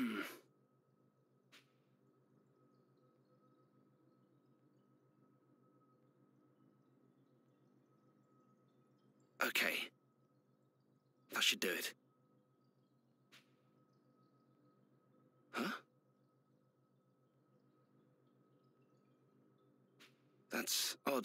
Okay. That should do it. Huh? That's odd.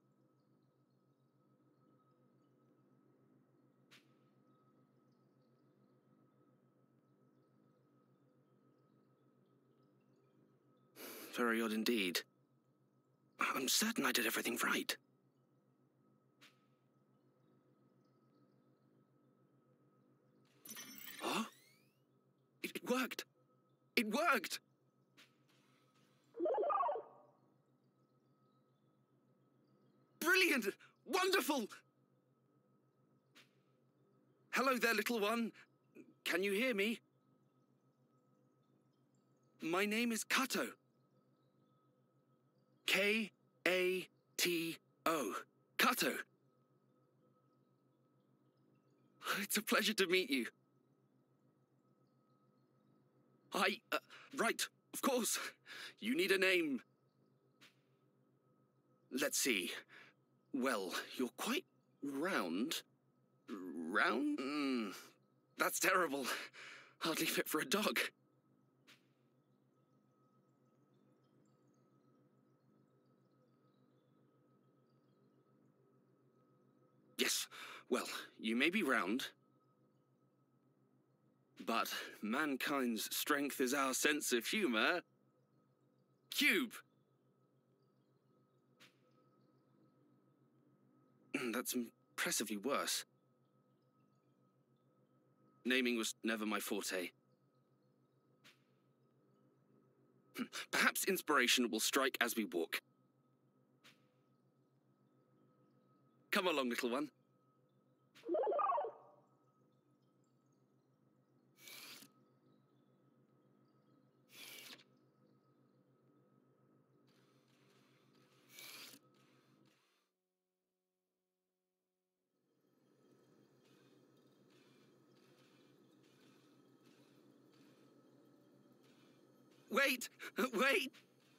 Very odd indeed. I'm certain I did everything right. Huh? It worked! It worked! Brilliant! Wonderful! Hello there, little one. Can you hear me? My name is Kato. K-A-T-O. Kato. It's a pleasure to meet you. Right, of course. You need a name. Let's see. Well, you're quite round. Round? That's terrible. Hardly fit for a dog. Yes, well, you may be round, but mankind's strength is our sense of humor. Cube. That's impressively worse. Naming was never my forte. Perhaps inspiration will strike as we walk. Come along, little one. Wait! Wait!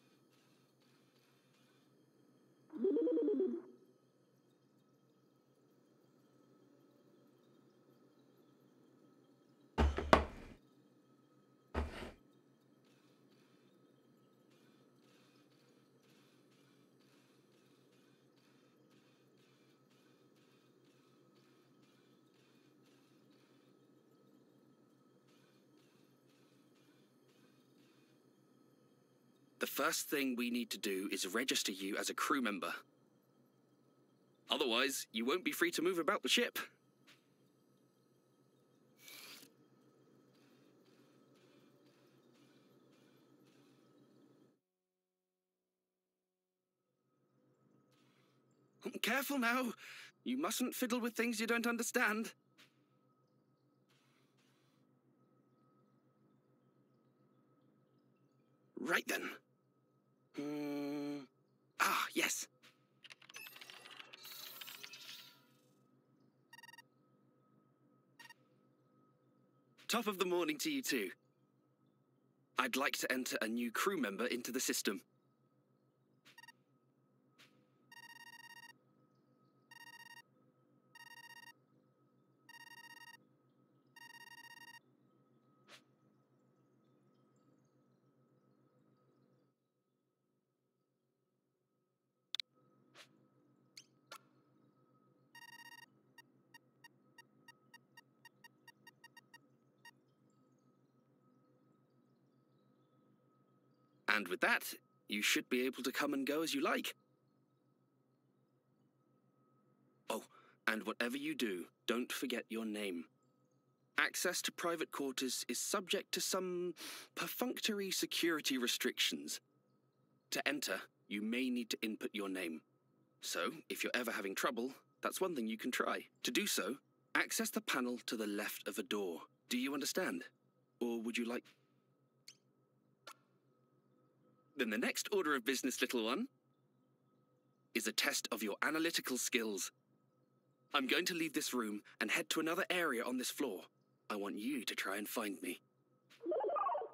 The first thing we need to do is register you as a crew member. Otherwise, you won't be free to move about the ship. Careful now. You mustn't fiddle with things you don't understand. Right then. Yes. Top of the morning to you too. I'd like to enter a new crew member into the system. And with that, you should be able to come and go as you like. Oh, and whatever you do, don't forget your name. Access to private quarters is subject to some perfunctory security restrictions. To enter, you may need to input your name. So, if you're ever having trouble, that's one thing you can try. To do so, access the panel to the left of a door. Do you understand? Or would you like... Then the next order of business, little one, is a test of your analytical skills. I'm going to leave this room and head to another area on this floor. I want you to try and find me.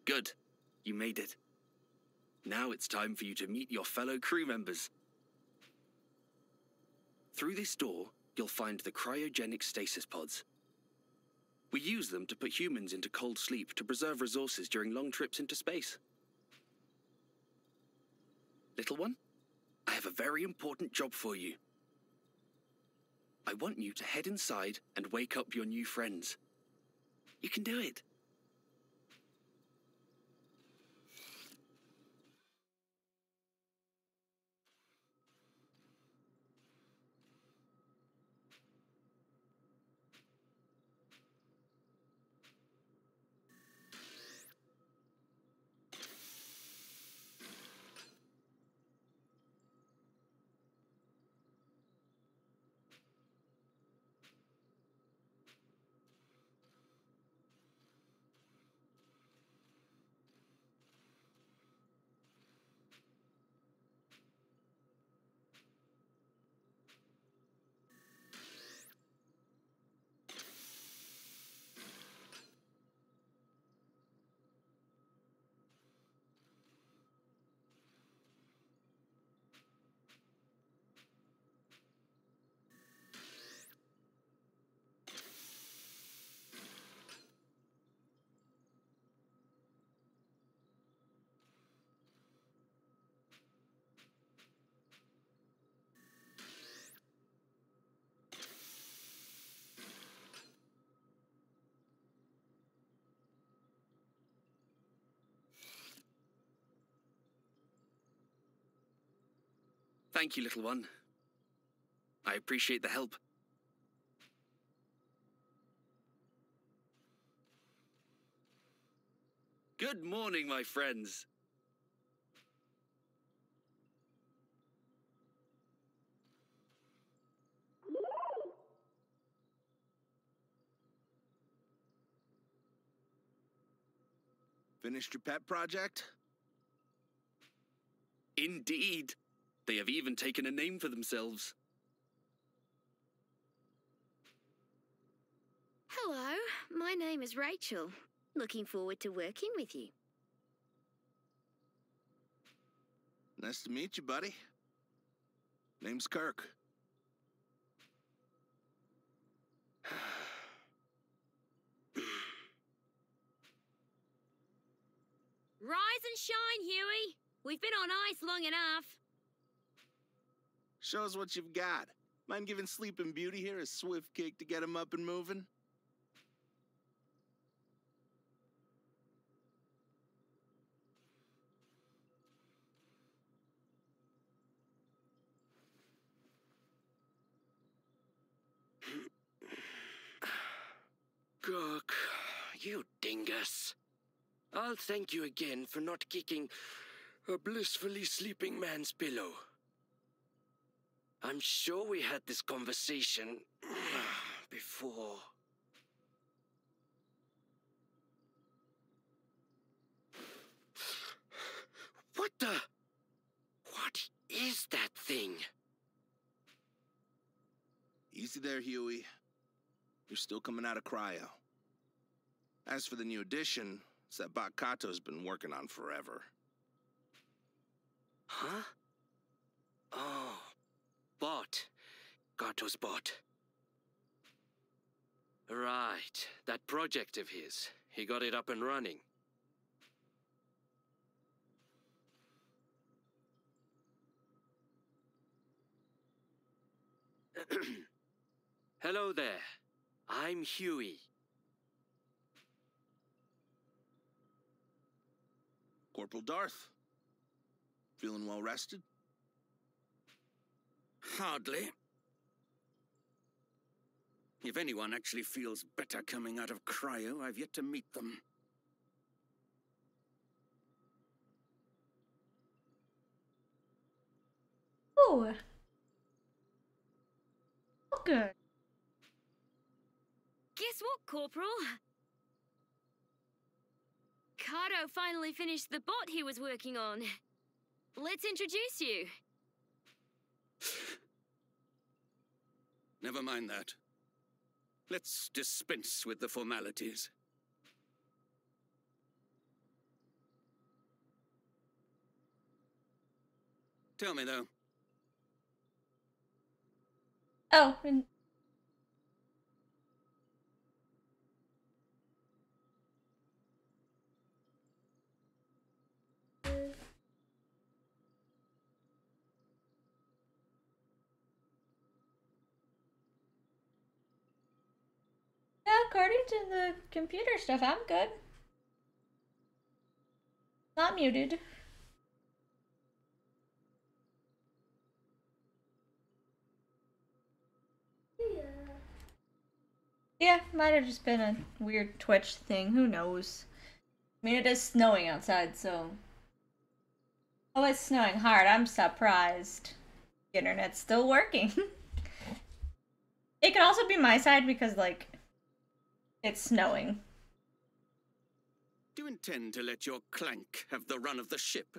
Good. You made it. Now it's time for you to meet your fellow crew members. Through this door, you'll find the cryogenic stasis pods. We use them to put humans into cold sleep to preserve resources during long trips into space. Little one, I have a very important job for you. I want you to head inside and wake up your new friends. You can do it. Thank you, little one. I appreciate the help. Good morning, my friends. Finished your pet project? Indeed. They have even taken a name for themselves. Hello, my name is Rachel. Looking forward to working with you. Nice to meet you, buddy. Name's Kirk. Rise and shine, Huey. We've been on ice long enough. Show us what you've got. Mind giving Sleeping Beauty here a swift kick to get him up and moving? Kirk, you dingus. I'll thank you again for not kicking a blissfully sleeping man's pillow. I'm sure we had this conversation before. What is that thing? Easy there, Huey. You're still coming out of cryo. As for the new addition, it's that bot Kato's been working on forever. Huh? Oh, bot. Kato's bot. Right, that project of his. He got it up and running. Hello there. I'm Huey. Corporal Darth. Feeling well rested? Hardly. If anyone actually feels better coming out of cryo, I've yet to meet them. Oh. Good. Guess what, Corporal? Kato finally finished the bot he was working on. Let's introduce you. Never mind that. Let's dispense with the formalities. Tell me, though. Oh, and yeah, according to the computer stuff, I'm good. Not muted. Yeah, might have just been a weird Twitch thing. Who knows? I mean, it is snowing outside, so. Oh, it's snowing hard. I'm surprised. The internet's still working. It could also be my side because, like, it's snowing. Do you intend to let your clank have the run of the ship?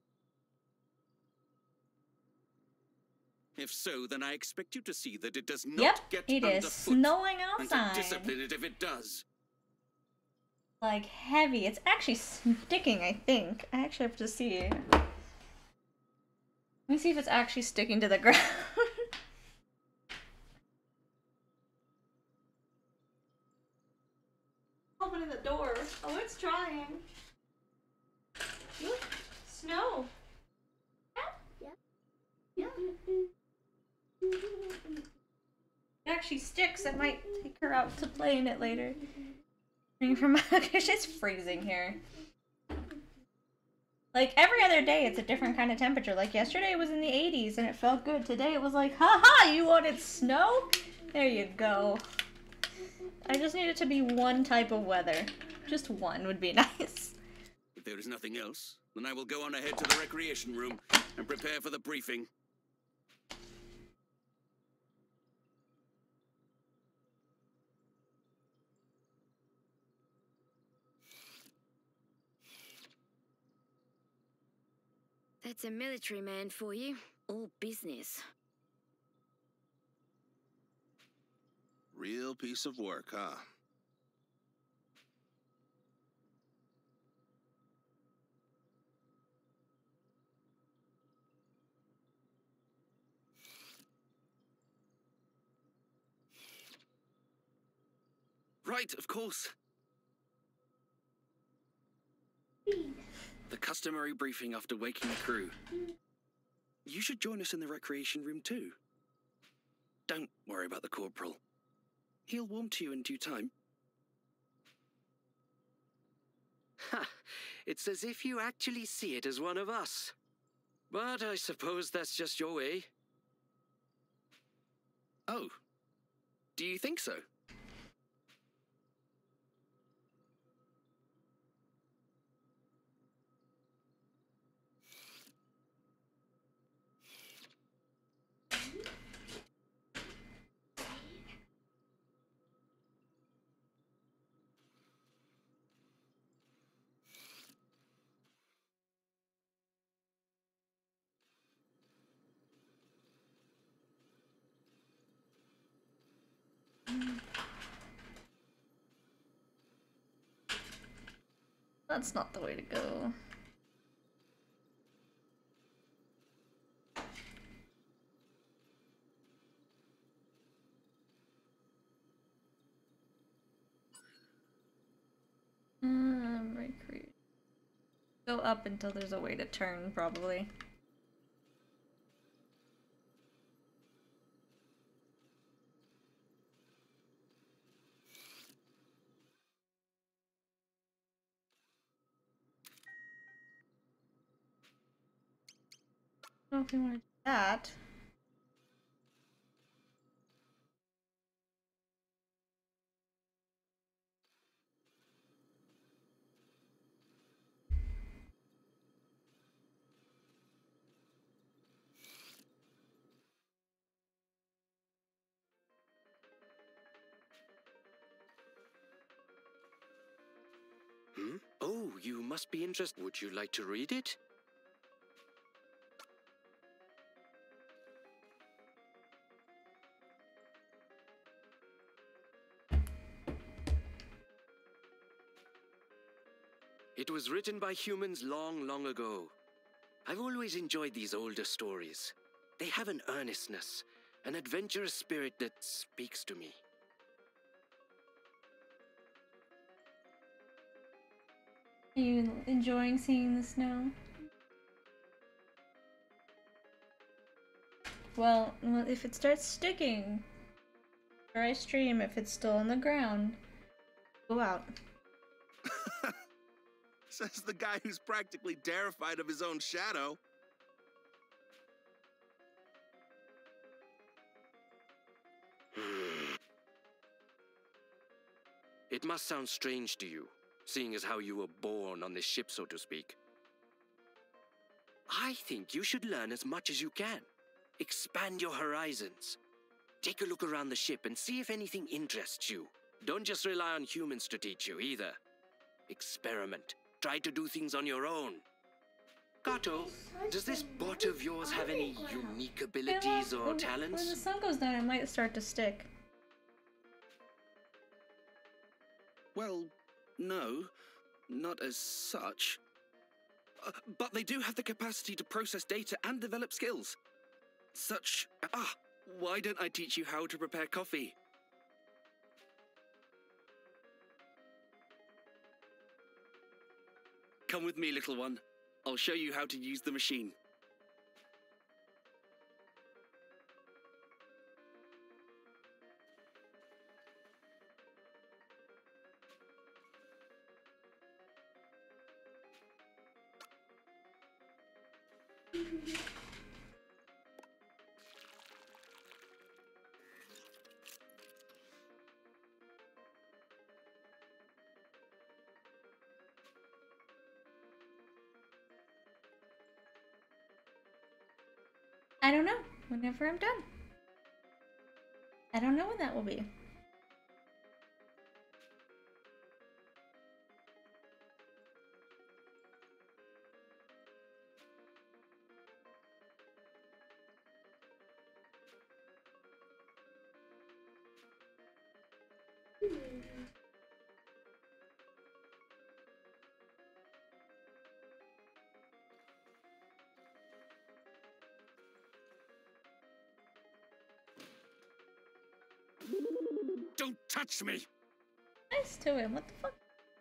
If so, then I expect you to see that it does not Yep, get it is underfoot, snowing and to outside. discipline it if it does. Like, heavy. It's actually sticking, I think. I actually have to see. Let me see if it's actually sticking to the ground. Opening the door. Oh, it's trying. Look, snow. Yeah. It actually sticks. I might take her out to play in it later. It's freezing here. Like, every other day it's a different kind of temperature. Like, yesterday it was in the 80s and it felt good. Today it was like, haha, you wanted snow? There you go. I just need it to be one type of weather. Just one would be nice. If there is nothing else, then I will go on ahead to the recreation room and prepare for the briefing. That's a military man for you. All business. Real piece of work, huh? Right, of course. The customary briefing after waking the crew. You should join us in the recreation room too. Don't worry about the corporal. He'll warm to you in due time. Ha! It's as if you actually see it as one of us. But I suppose that's just your way. Oh, do you think so? That's not the way to go. Recreate. Go up until there's a way to turn, probably. I don't know if you want to do that. Hmm? Oh, you must be interested. Would you like to read it? It was written by humans long, long ago. I've always enjoyed these older stories. They have an earnestness, an adventurous spirit that speaks to me. Are you enjoying seeing the snow? Well, if it starts sticking, dry stream, if it's still on the ground, go out. Says the guy who's practically terrified of his own shadow. It must sound strange to you, seeing as how you were born on this ship, so to speak. I think you should learn as much as you can. Expand your horizons. Take a look around the ship and see if anything interests you. Don't just rely on humans to teach you either. Experiment. Try to do things on your own. Kato, does this bot of yours have any unique abilities or talents? When the sun goes down, it might start to stick. Well, no, not as such. But they do have the capacity to process data and develop skills. Why don't I teach you how to prepare coffee? Come with me, little one. I'll show you how to use the machine. I don't know. Whenever I'm done. I don't know when that will be. Don't touch me! Nice to him. What the fuck?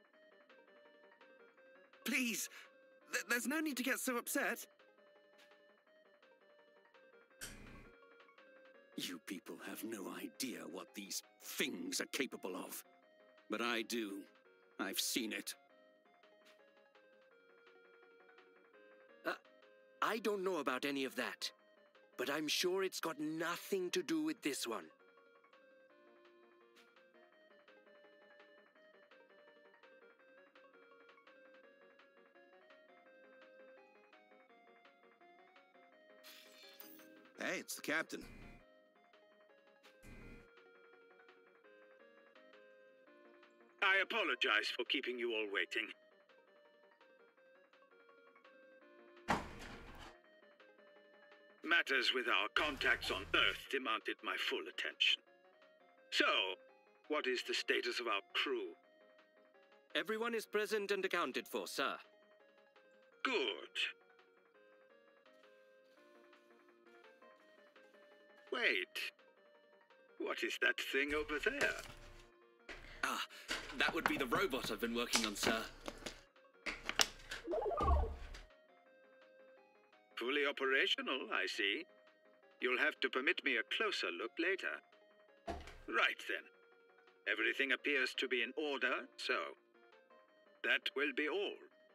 Please, there's no need to get so upset. You people have no idea what these things are capable of. But I do. I've seen it. I don't know about any of that, but I'm sure it's got nothing to do with this one. Hey, it's the captain. I apologize for keeping you all waiting. Matters with our contacts on Earth demanded my full attention. So, what is the status of our crew? Everyone is present and accounted for, sir. Good. Wait. What is that thing over there? Ah, that would be the robot I've been working on, sir. Fully operational, I see. You'll have to permit me a closer look later. Right then. Everything appears to be in order, so that will be all.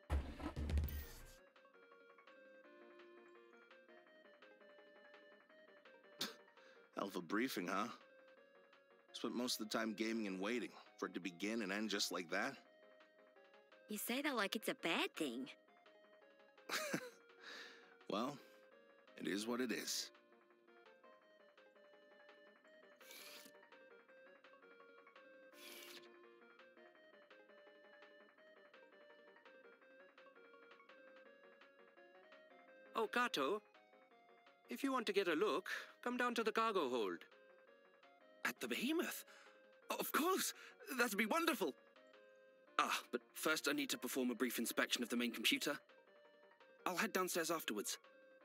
Hell of a briefing, huh? Spent most of the time gaming and waiting for it to begin and end just like that. You say that like it's a bad thing. Well, it is what it is. Oh, Kato, if you want to get a look, come down to the cargo hold. At the Behemoth? Of course! That'd be wonderful! Ah, but first I need to perform a brief inspection of the main computer. I'll head downstairs afterwards.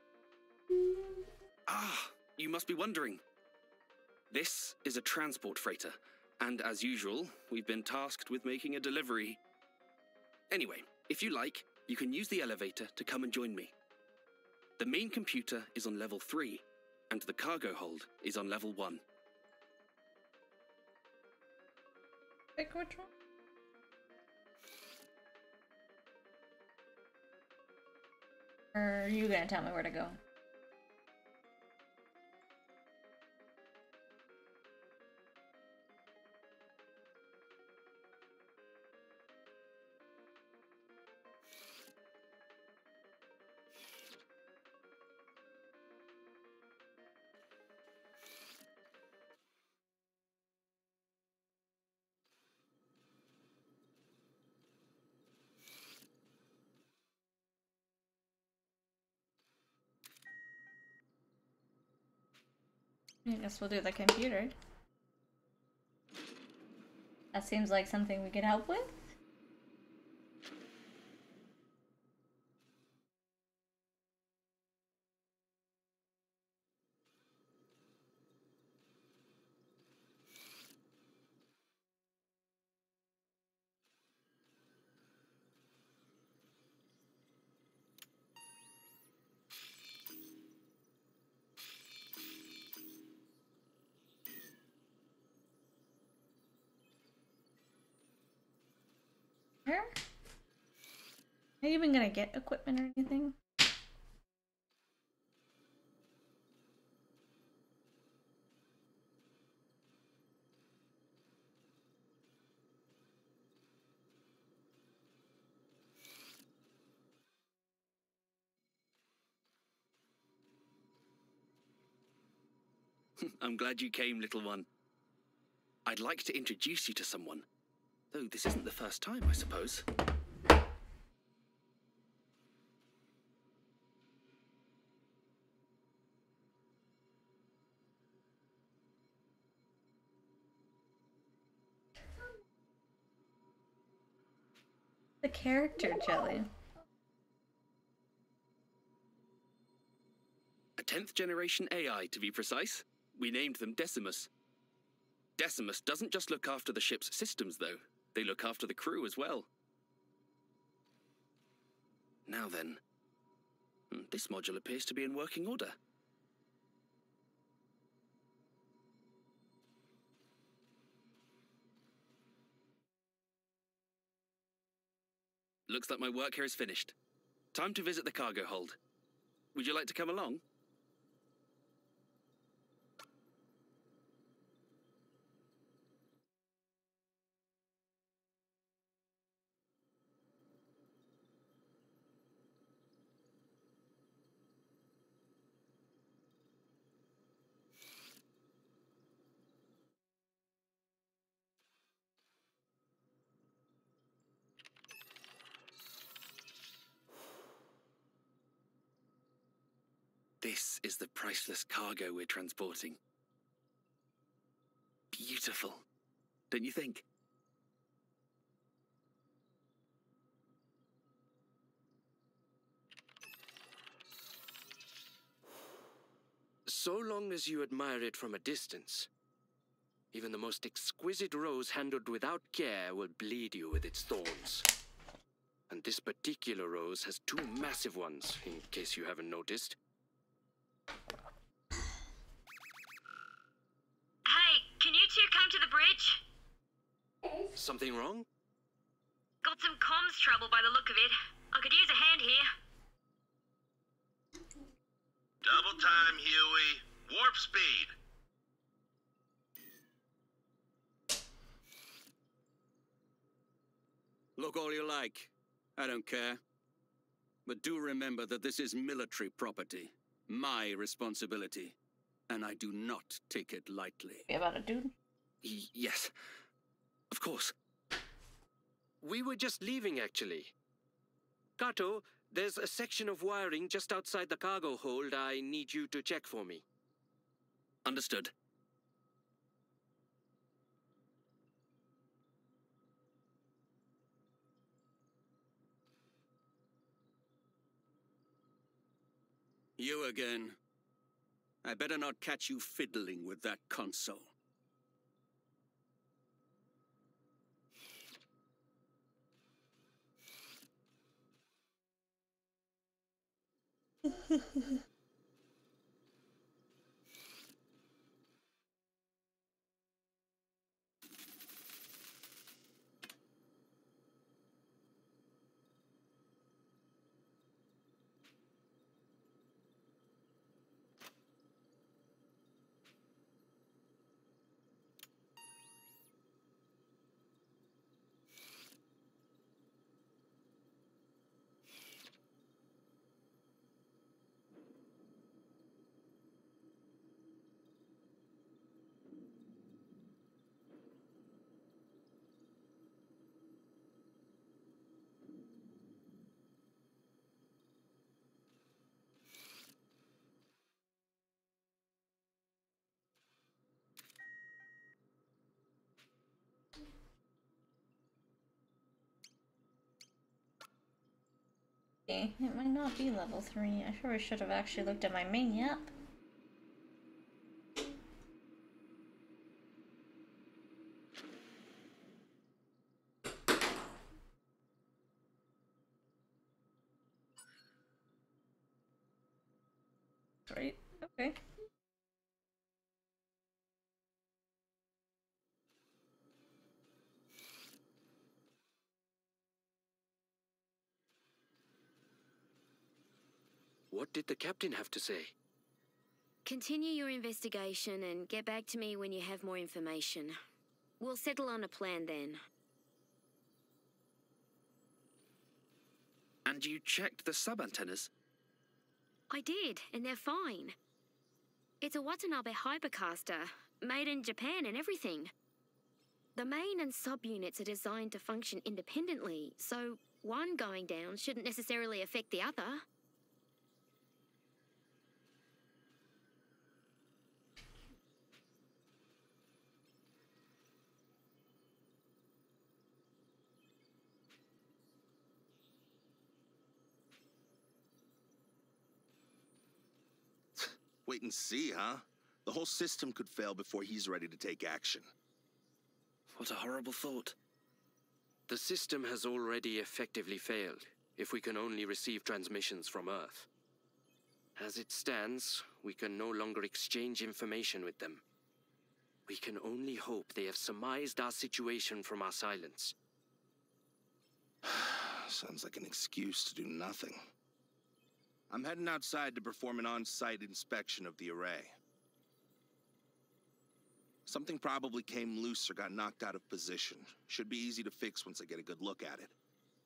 Ah, you must be wondering. This is a transport freighter, and as usual, we've been tasked with making a delivery. Anyway, if you like, you can use the elevator to come and join me. The main computer is on level 3, and the cargo hold is on level 1. Pick which one? Or are you gonna tell me where to go? I guess we'll do the computer. That seems like something we could help with. Are you even gonna get equipment or anything? I'm glad you came, little one. I'd like to introduce you to someone, though this isn't the first time, I suppose. The character jelly. A 10th generation AI, to be precise. We named them Decimus. Decimus doesn't just look after the ship's systems, though. They look after the crew as well. Now then, this module appears to be in working order. Looks like my work here is finished. Time to visit the cargo hold. Would you like to come along? This is the priceless cargo we're transporting. Beautiful, don't you think? So long as you admire it from a distance, even the most exquisite rose handled without care will bleed you with its thorns. And this particular rose has 2 massive ones, in case you haven't noticed. Hey, can you two come to the bridge? Something wrong? Got some comms trouble by the look of it. I could use a hand here. Double time, Huey. Warp speed. Look all you like. I don't care. But do remember that this is military property. My responsibility. And I do not take it lightly. About a dude? Yes, of course. We were just leaving, actually. Kato, there's a section of wiring just outside the cargo hold I need you to check for me. Understood. You again. I better not catch you fiddling with that console. Okay, it might not be level 3. I probably should have actually looked at my main app. Right, okay. What did the captain have to say? Continue your investigation and get back to me when you have more information. We'll settle on a plan then. And you checked the sub-antennas? I did, and they're fine. It's a Watanabe hypercaster, made in Japan and everything. The main and sub-units are designed to function independently, so one going down shouldn't necessarily affect the other. Wait and see, huh? The whole system could fail before he's ready to take action. What a horrible thought. The system has already effectively failed, if we can only receive transmissions from Earth. As it stands, we can no longer exchange information with them. We can only hope they have surmised our situation from our silence. Sounds like an excuse to do nothing. I'm heading outside to perform an on-site inspection of the array. Something probably came loose or got knocked out of position. Should be easy to fix once I get a good look at it.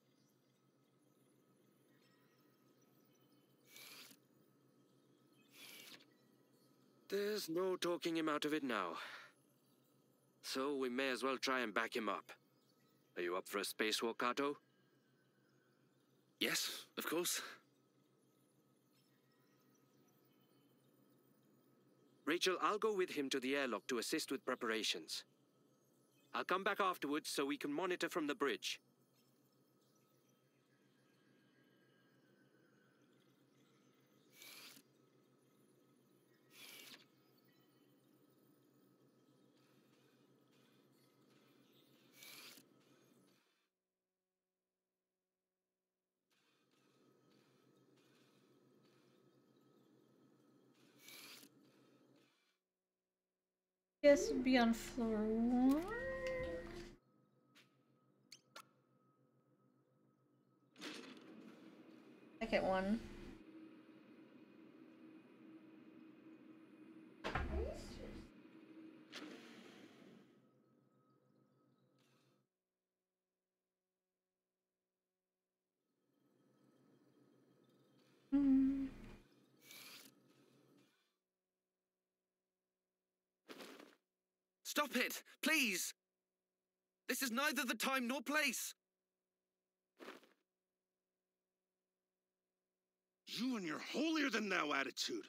There's no talking him out of it now. So we may as well try and back him up. Are you up for a spacewalk, Kato? Yes, of course. Rachel, I'll go with him to the airlock to assist with preparations. I'll come back afterwards so we can monitor from the bridge. Guess it'd be on floor 1. Second one. Stop it, please! This is neither the time nor place! You and your holier-than-thou attitude.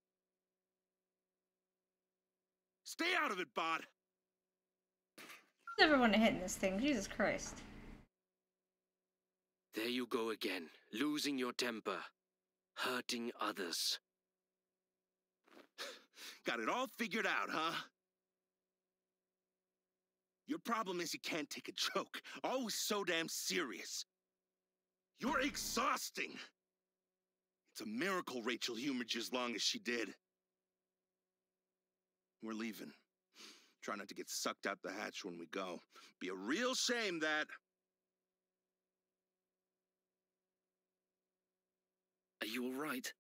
Stay out of it, Bod! Everyone hitting this thing, Jesus Christ. There you go again, losing your temper, hurting others. Got it all figured out, huh? Your problem is you can't take a joke. Always so damn serious. You're exhausting. It's a miracle Rachel humored you as long as she did. We're leaving. Try not to get sucked out the hatch when we go. Be a real shame that... Are you all right?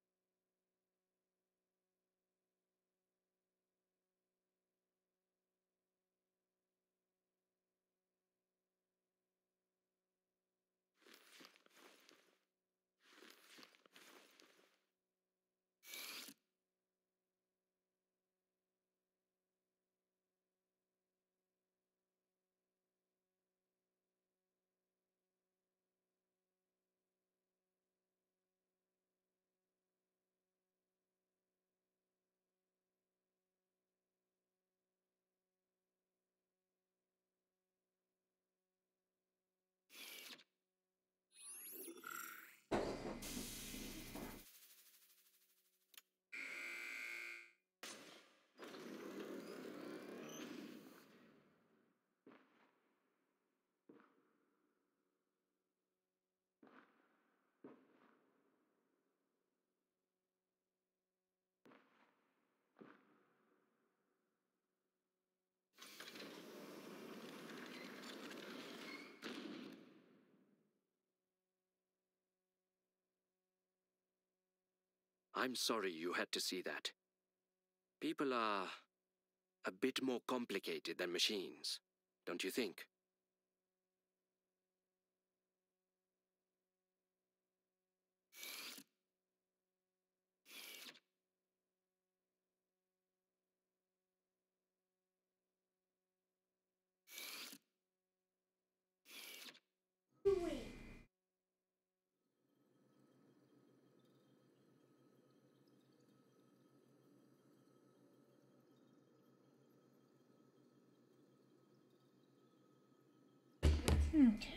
I'm sorry you had to see that. People are a bit more complicated than machines, don't you think? Okay.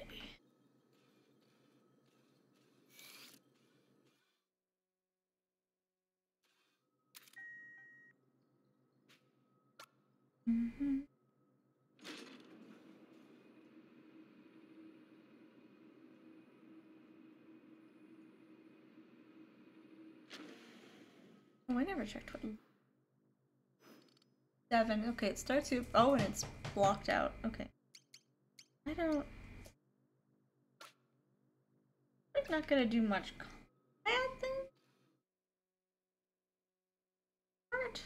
Mm-hmm. Oh, I never checked what. 7. Okay, it starts with. Oh, and it's blocked out. Okay. I don't. I'm not gonna do much bad thing. Art.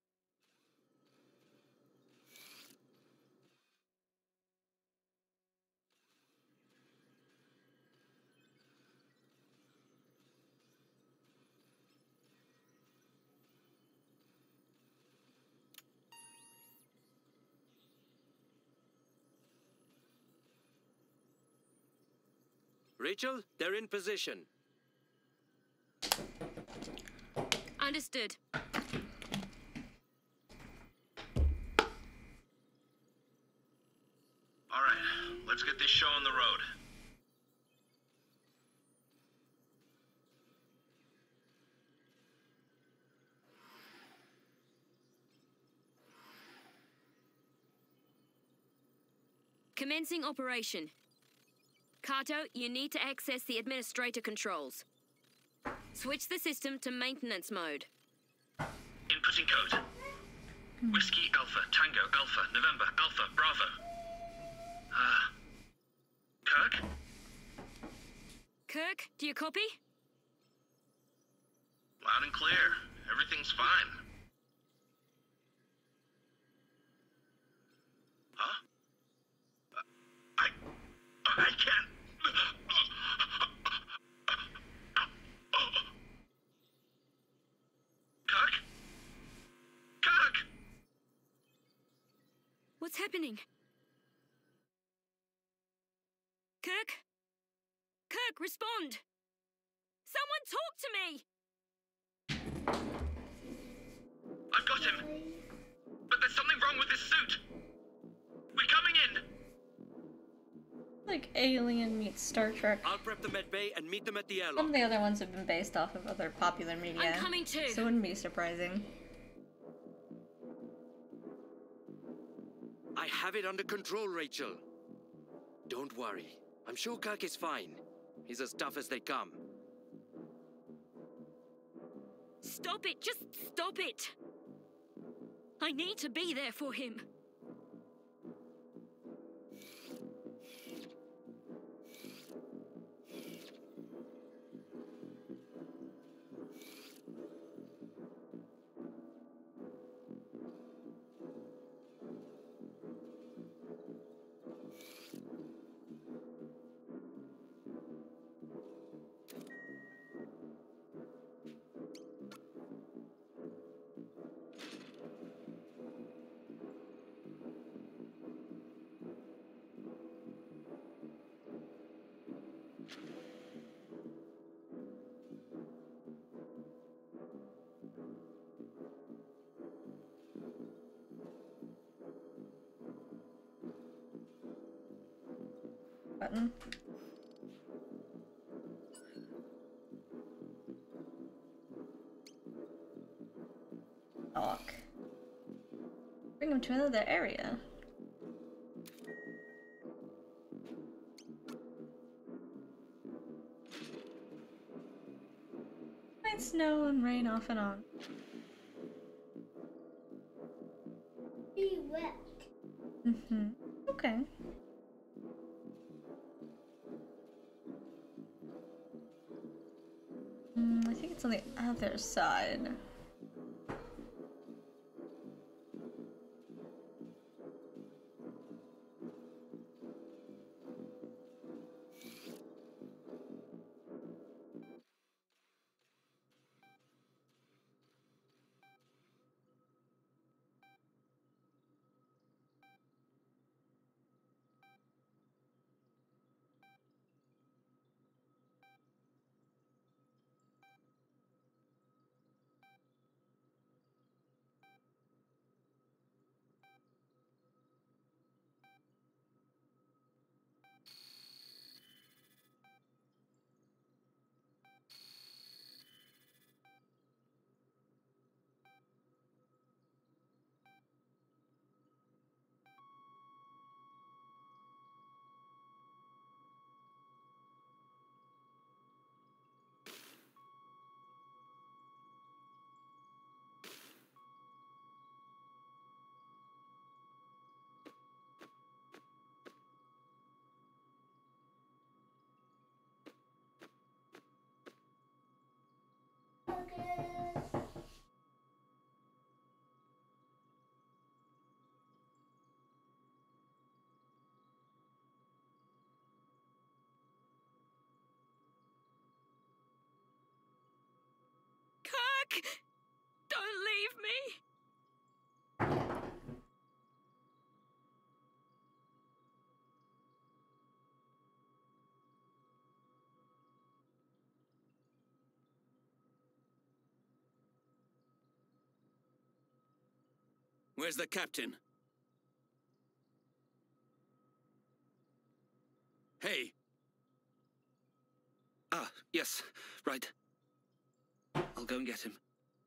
Rachel, they're in position. Understood. All right, let's get this show on the road. Commencing operation. Kato, you need to access the administrator controls. Switch the system to maintenance mode. Inputting code. Whiskey Alpha Tango Alpha November Alpha Bravo. Kirk? Kirk, do you copy? Loud and clear. Everything's fine. Huh? I can't. Kirk? Kirk! What's happening? Kirk? Kirk, respond! Someone talk to me! I've got him. But there's something wrong with his suit. We're coming in! Like Alien meets Star Trek. I'll prep them at bay and meet them at the Some airlock. of the other ones have been based off of other popular media. I'm coming too. So it wouldn't be surprising. I have it under control, Rachel. Don't worry. I'm sure Kirk is fine. He's as tough as they come. Stop it! Just stop it! I need to be there for him. Button. Dock. Bring him to another area. Might snow and rain off and on. Be wet. Okay. I think it's on the other side. Kirk! Don't leave me! Where's the captain? Hey, Ah, yes, right. I'll go and get him.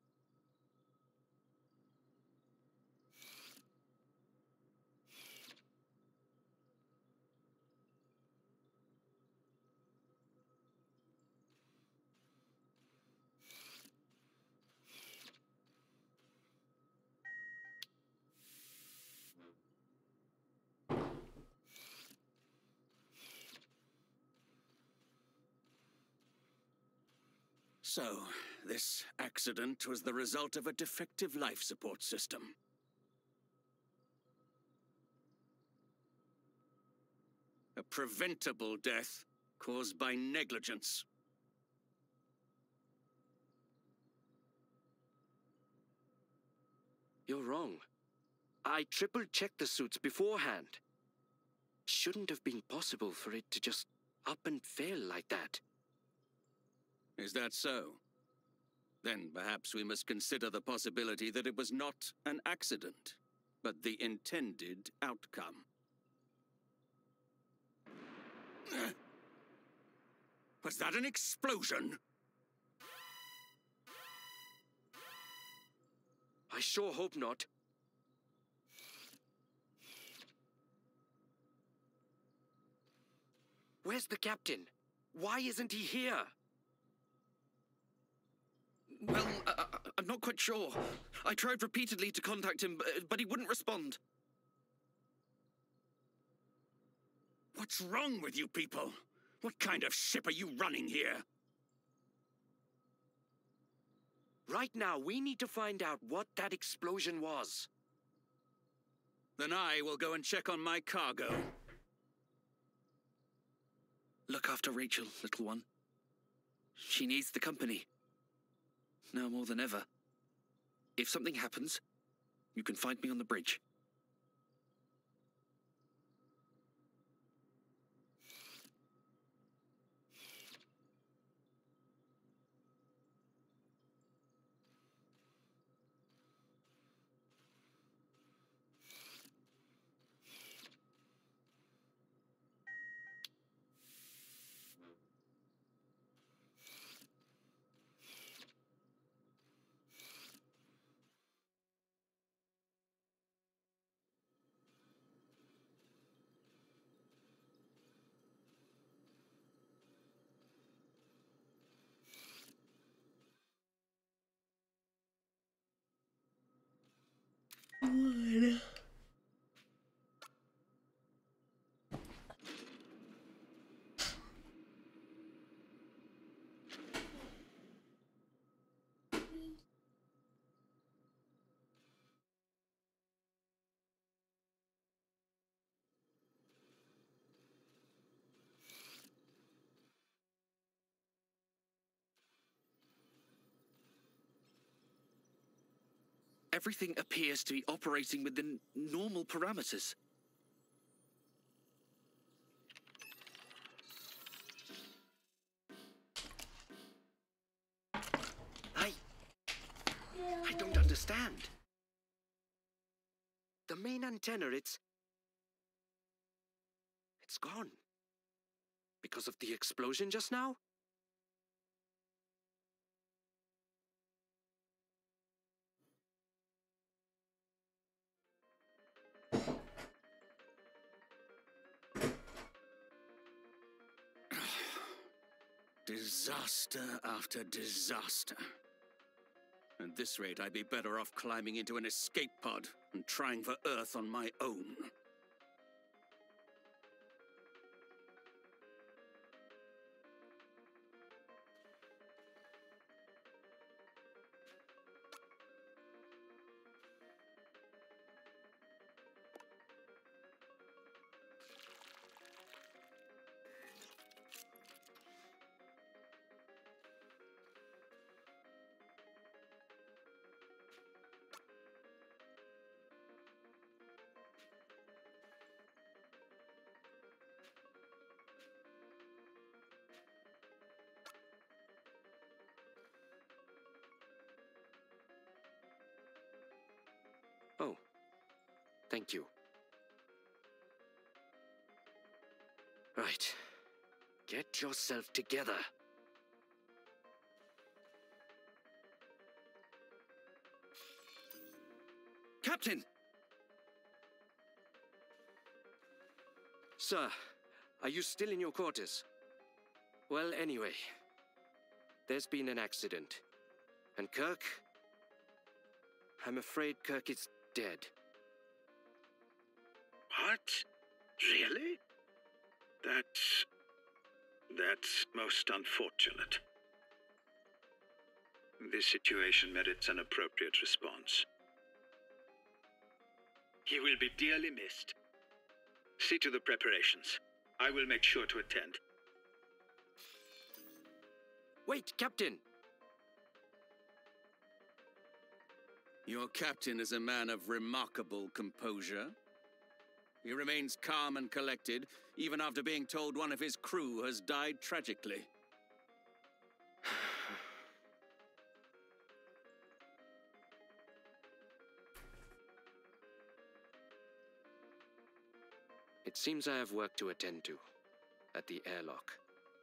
so this accident was the result of a defective life support system. A preventable death caused by negligence. You're wrong. I triple-checked the suits beforehand. Shouldn't have been possible for it to just up and fail like that. Is that so? Then perhaps we must consider the possibility that it was not an accident, but the intended outcome. Was that an explosion? I sure hope not. Where's the captain? Why isn't he here? Well, I'm not quite sure. I tried repeatedly to contact him, but he wouldn't respond. What's wrong with you people? What kind of ship are you running here? Right now, we need to find out what that explosion was. Then I will go and check on my cargo. Look after Rachel, little one. She needs the company. Now more than ever. If something happens, you can find me on the bridge. Everything appears to be operating within normal parameters. I don't understand. The main antenna, it's gone. Because of the explosion just now? Disaster after disaster. At this rate, I'd be better off climbing into an escape pod and trying for Earth on my own. Oh, thank you. Right. Get yourself together. Captain! Sir, are you still in your quarters? Well, anyway, there's been an accident. And Kirk? I'm afraid Kirk is dead. What? Really? That's most unfortunate. This situation merits an appropriate response. He will be dearly missed. See to the preparations. I will make sure to attend. Wait, Captain! Your captain is a man of remarkable composure. He remains calm and collected, even after being told one of his crew has died tragically. It seems I have work to attend to. at the airlock.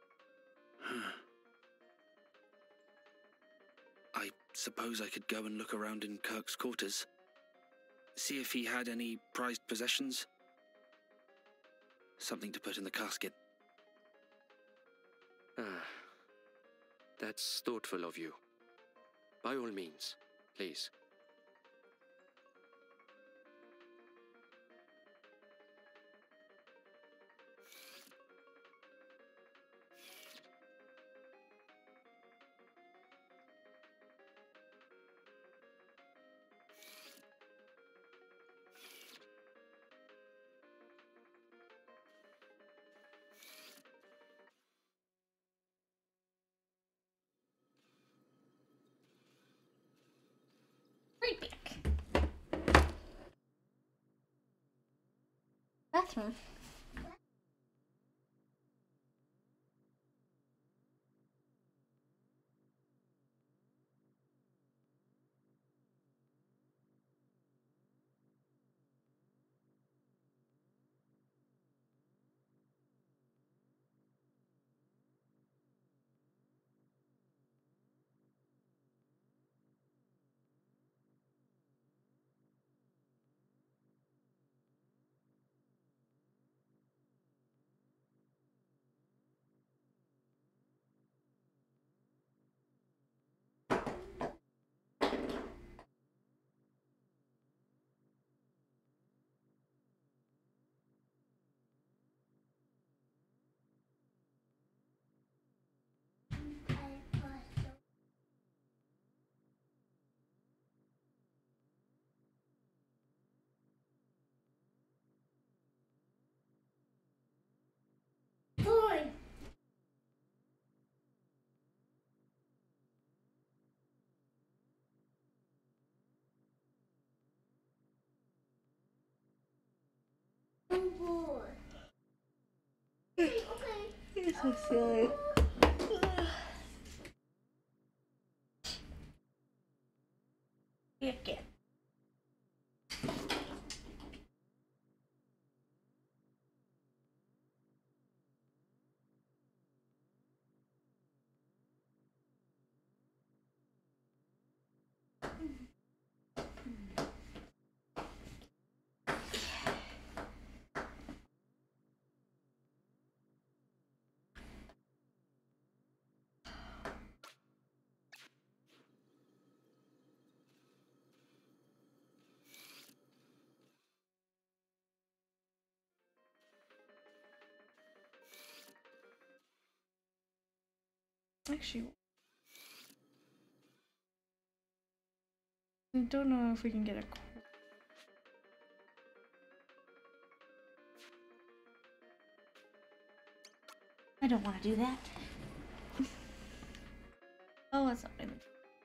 I suppose I could go and look around in Kirk's quarters. See if he had any prized possessions. Something to put in the casket. Ah, that's thoughtful of you. By all means, please. Right back. Bathroom. Boy. Oh boy. Okay. You're so silly. Yeah, get. Actually, I don't know if we can get a. I don't want to do that. Oh, that's not really.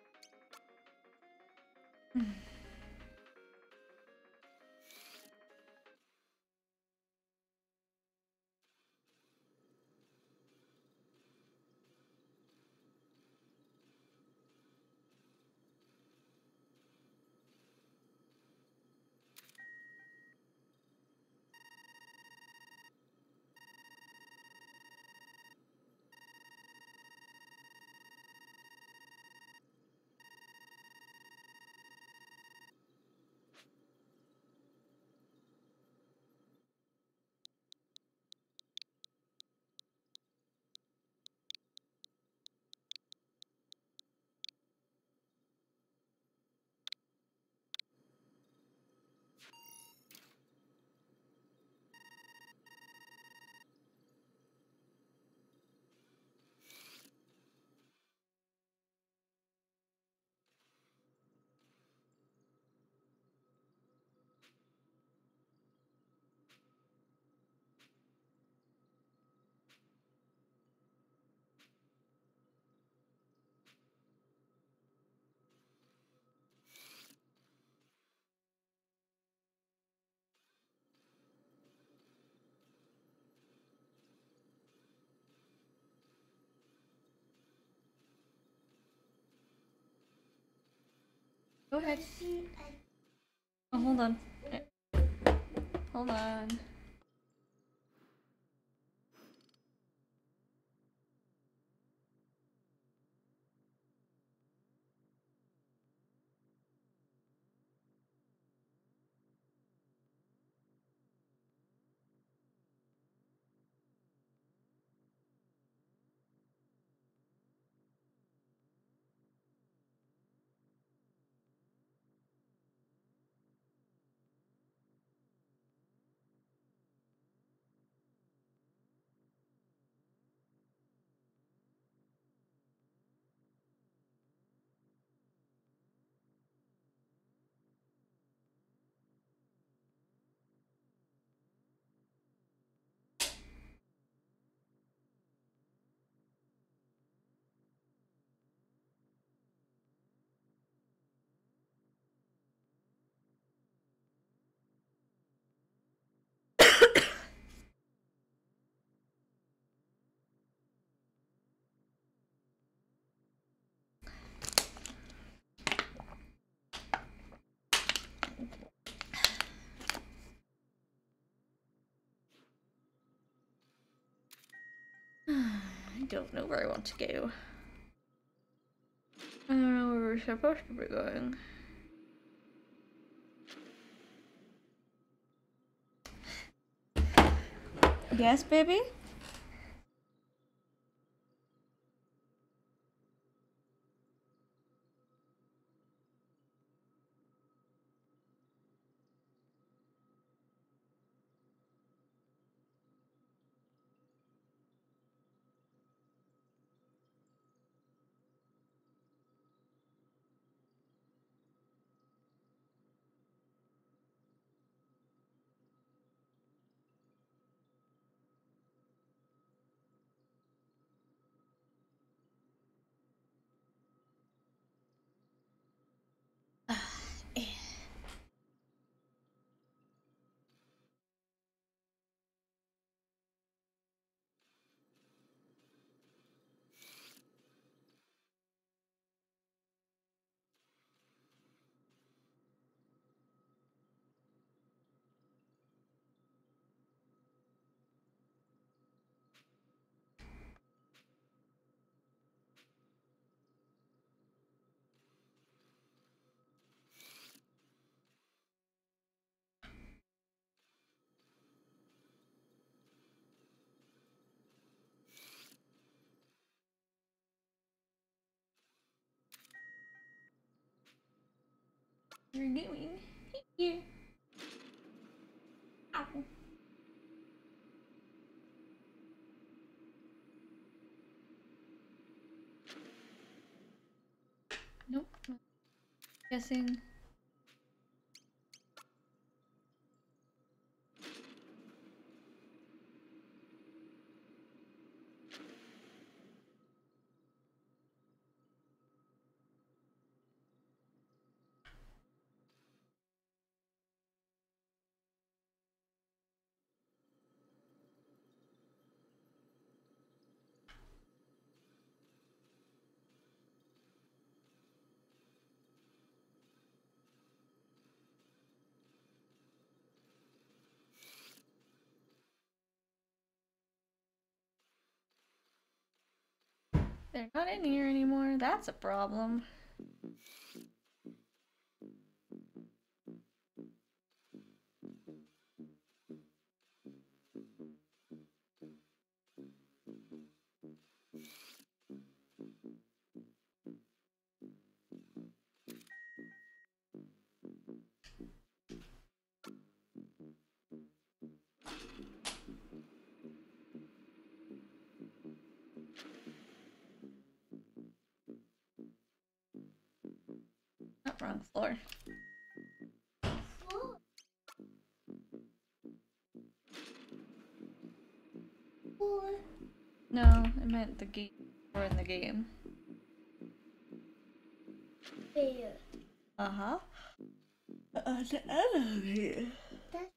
Go ahead. Oh, hold on. Hold on. don't know where I want to go. I don't know where we're supposed to be going. Yes, baby? You're doing here. Ow. Nope. Guessing. They're not in here anymore. That's a problem. Not wrong floor. Floor. Floor. No, I meant the game. We're in the game. There. Uh-huh. The elevator. That.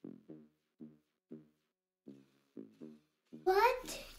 What?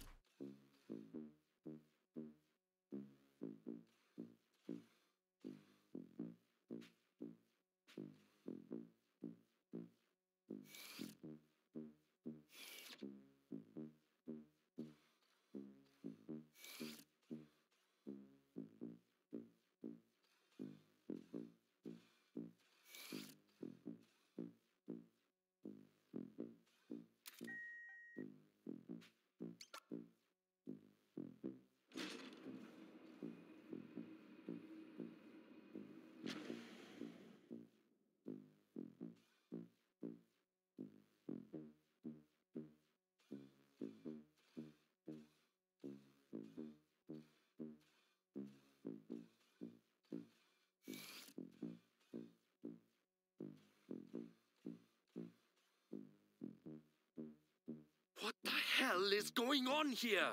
What the hell is going on here?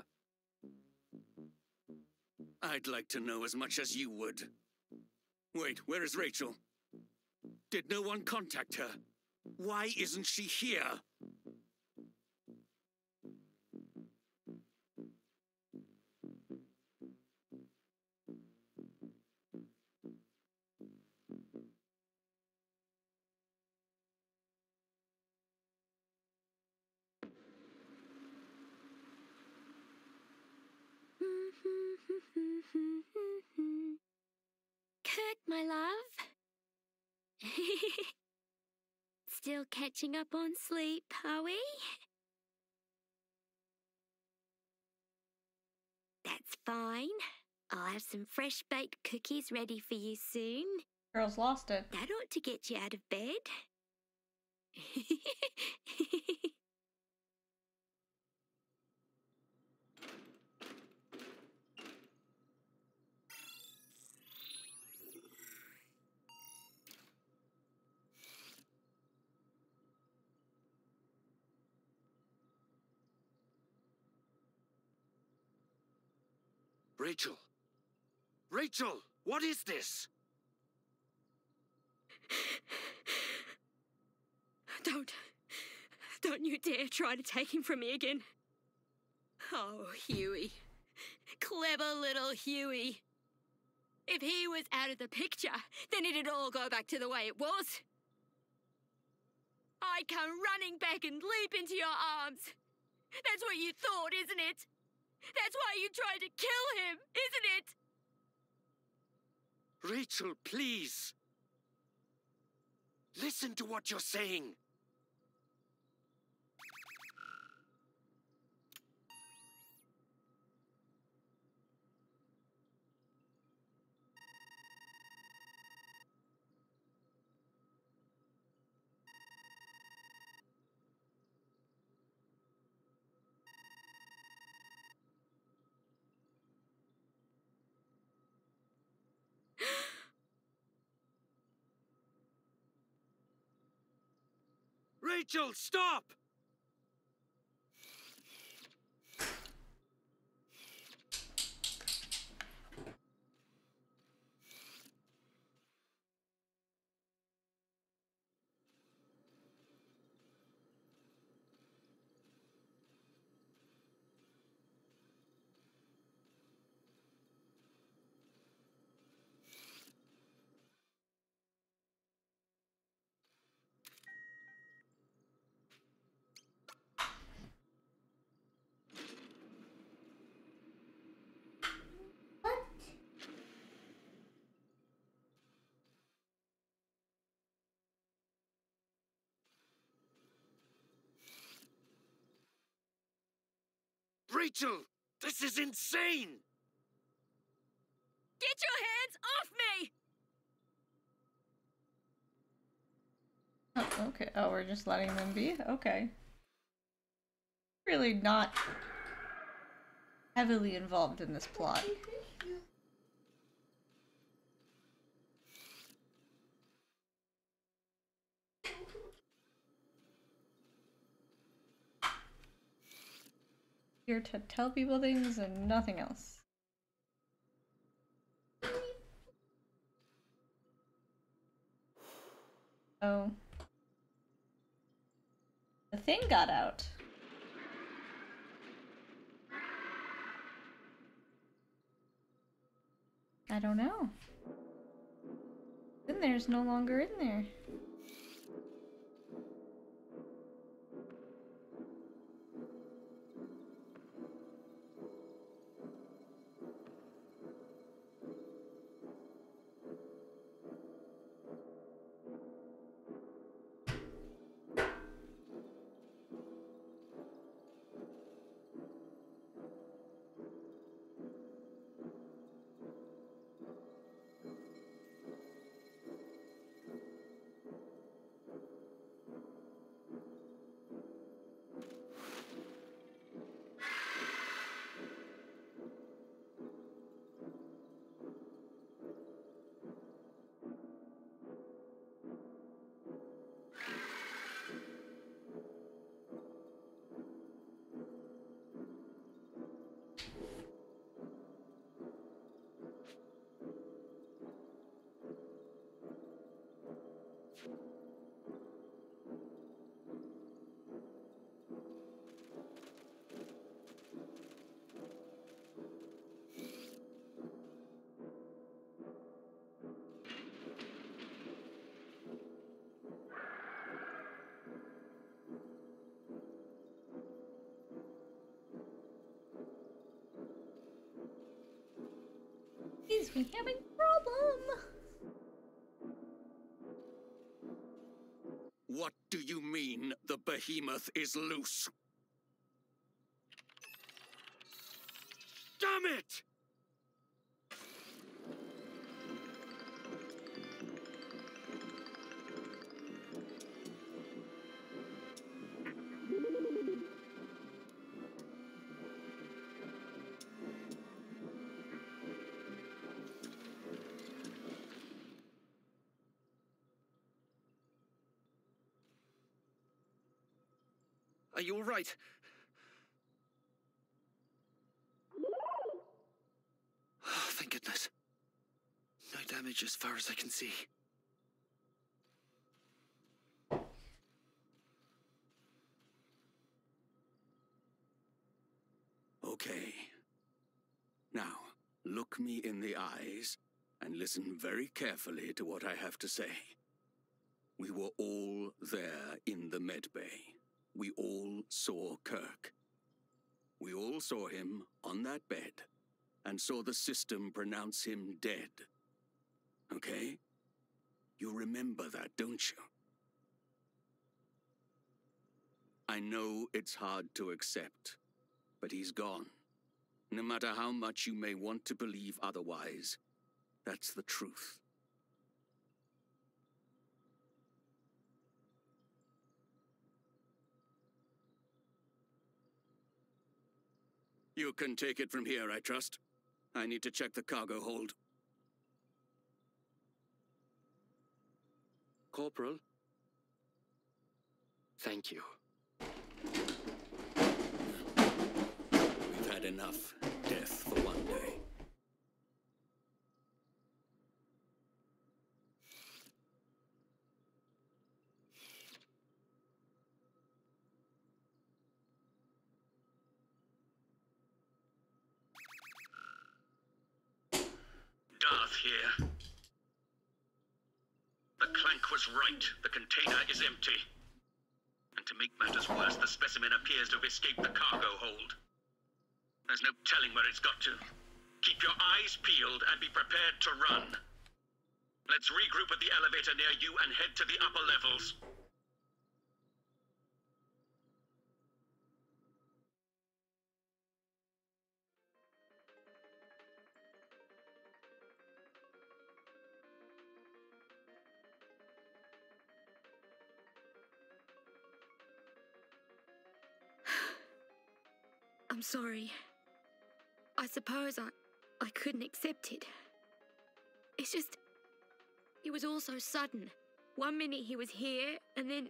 I'd like to know as much as you would. Wait, where is Rachel? Did no one contact her? Why isn't she here? my love? Still catching up on sleep, are we? That's fine. I'll have some fresh baked cookies ready for you soon. Girl's lost it. That ought to get you out of bed. Rachel! Rachel! What is this? Don't you dare try to take him from me again. Oh, Huey. Clever little Huey. If he was out of the picture, then it'd all go back to the way it was. I'd come running back and leap into your arms. That's what you thought, isn't it? That's why you tried to kill him, isn't it? Rachel, please. Listen to what you're saying. Rachel, stop! What? Rachel, this is insane! Get your hands off me! Oh, okay. Oh, we're just letting them be? Okay. Really not heavily involved in this plot. Here to tell people things and nothing else. Oh. The thing got out. I don't know. In there's no longer in there. He's been having a problem. mean the behemoth is loose? Damn it! Are you all right? Oh, thank goodness. No damage as far as I can see. Okay. Now, look me in the eyes and listen very carefully to what I have to say. We were all there in the medbay. We all saw Kirk. We all saw him on that bed and saw the system pronounce him dead. Okay? You remember that, don't you? I know it's hard to accept, but he's gone. No matter how much you may want to believe otherwise, that's the truth. You can take it from here, I trust. I need to check the cargo hold. Corporal? Thank you. We've had enough death for one day. Darth here. The Clank was right. The container is empty. And to make matters worse, the specimen appears to have escaped the cargo hold. There's no telling where it's got to. Keep your eyes peeled and be prepared to run. Let's regroup at the elevator near you and head to the upper levels. I'm sorry. I suppose I couldn't accept it. It's just... it was all so sudden. One minute he was here, and then...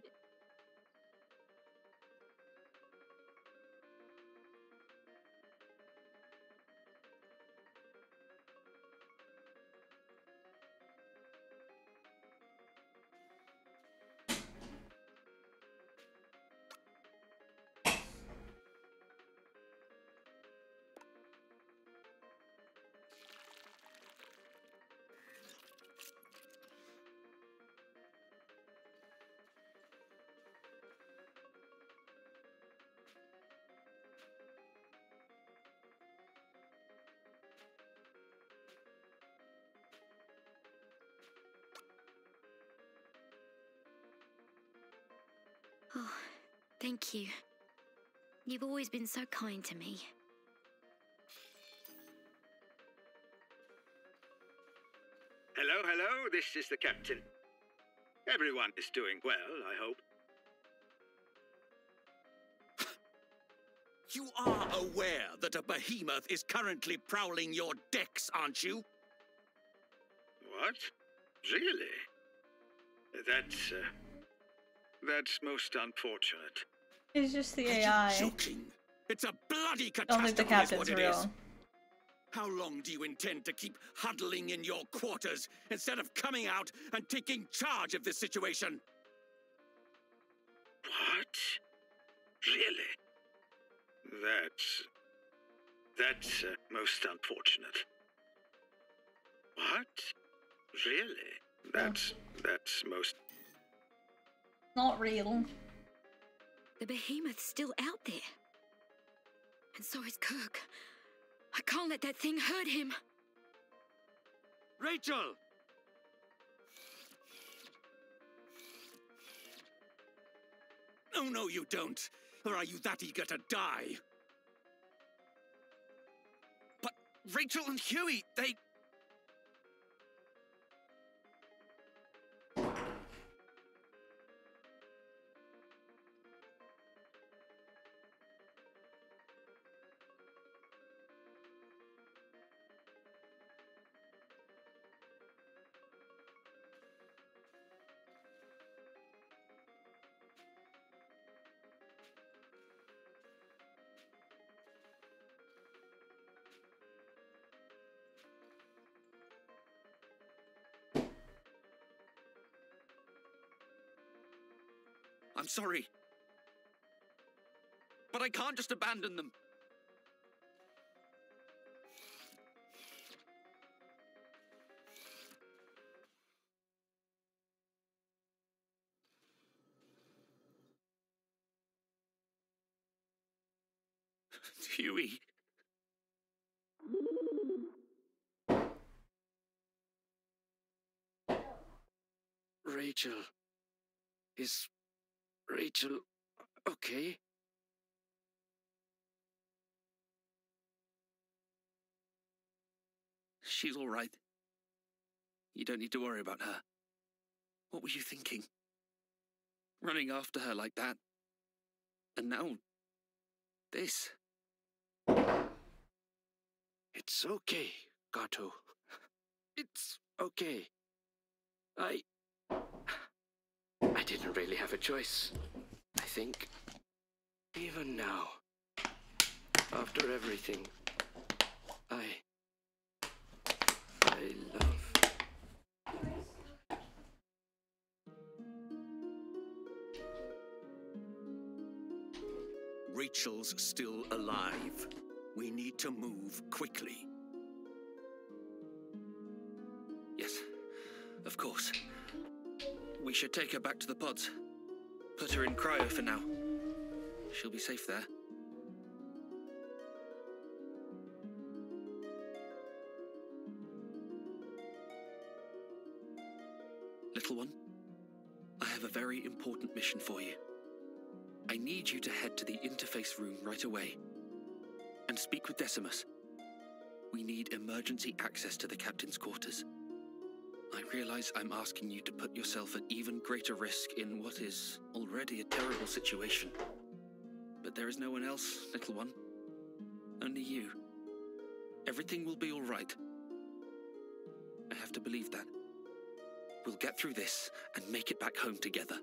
Oh, thank you. You've always been so kind to me. Hello, hello, this is the captain. Everyone is doing well, I hope. You are aware that a behemoth is currently prowling your decks, aren't you? What? Really? That's most unfortunate. It's just the Are AI. you joking? It's a bloody Don't think the catastrophe is captain's what it real. is. How long do you intend to keep huddling in your quarters instead of coming out and taking charge of this situation? What? Really? That's most unfortunate. What? Really? That's most... Not real. The behemoth's still out there. And so is Kirk. I can't let that thing hurt him. Rachel! Oh, no, you don't. Or are you that eager to die? But Rachel and Huey, they... I'm sorry. But I can't just abandon them. Huey. Rachel. Is Rachel okay? She's all right. You don't need to worry about her. What were you thinking? Running after her like that. And now... this. It's okay, Gato. It's okay. I didn't really have a choice, I think. Even now, after everything, I love... Rachel's still alive. We need to move quickly. Yes, of course. We should take her back to the pods. Put her in cryo for now. She'll be safe there. Little one, I have a very important mission for you. I need you to head to the interface room right away and speak with Decimus. We need emergency access to the captain's quarters. I realize I'm asking you to put yourself at even greater risk in what is already a terrible situation. But there is no one else, little one. Only you. Everything will be all right. I have to believe that. We'll get through this and make it back home together.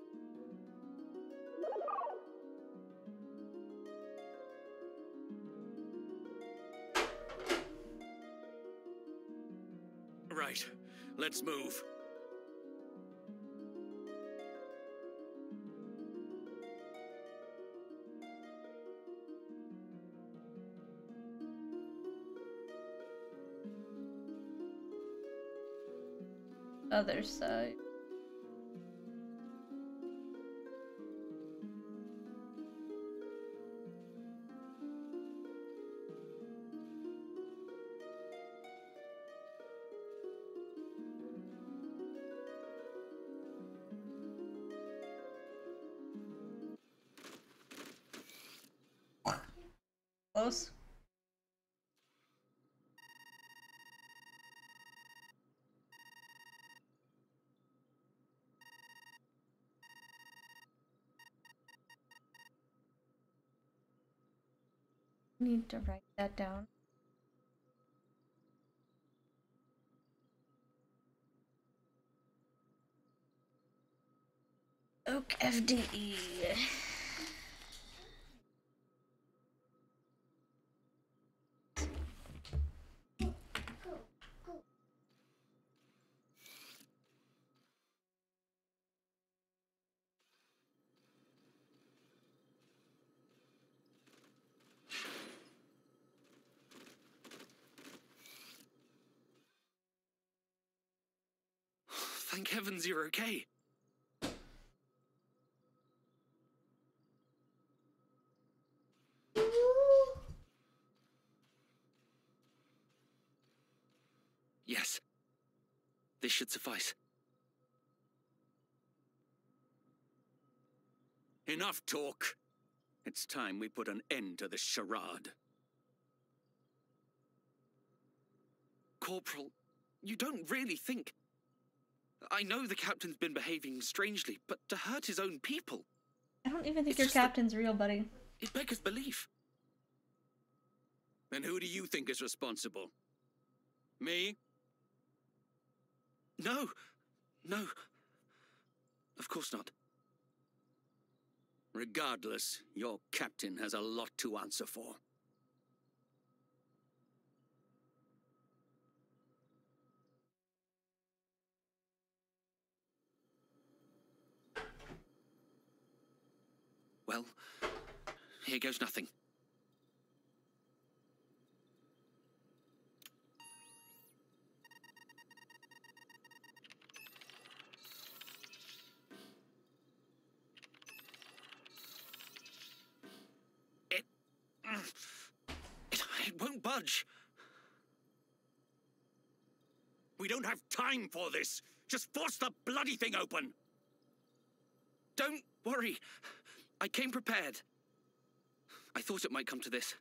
Right, let's move. Other side. Close. Need to write that down. Oak FDE. Thank heavens you're okay. Yes. This should suffice. Enough talk. It's time we put an end to this charade. Corporal, you don't really think... I know the captain's been behaving strangely, but to hurt his own people... I don't even think It's your just that- captain's real, buddy. It beggars belief. Then who do you think is responsible? Me? No. No. Of course not. Regardless, your captain has a lot to answer for. Well, here goes nothing. It won't budge. We don't have time for this. Just force the bloody thing open. Don't worry. I came prepared. I thought it might come to this.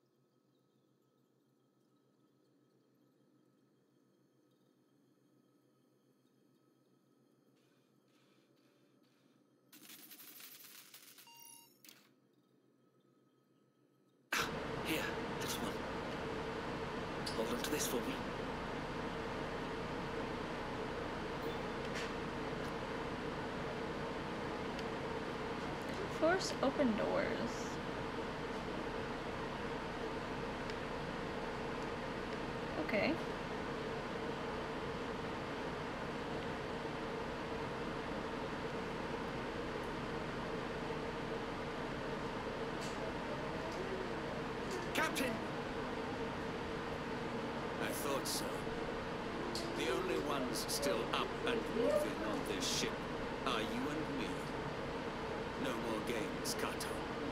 Here, little one. Hold on to this for me. Force open doors. Okay. Captain! I thought so. The only ones still up and moving on this ship are you and me. No more games, Kato.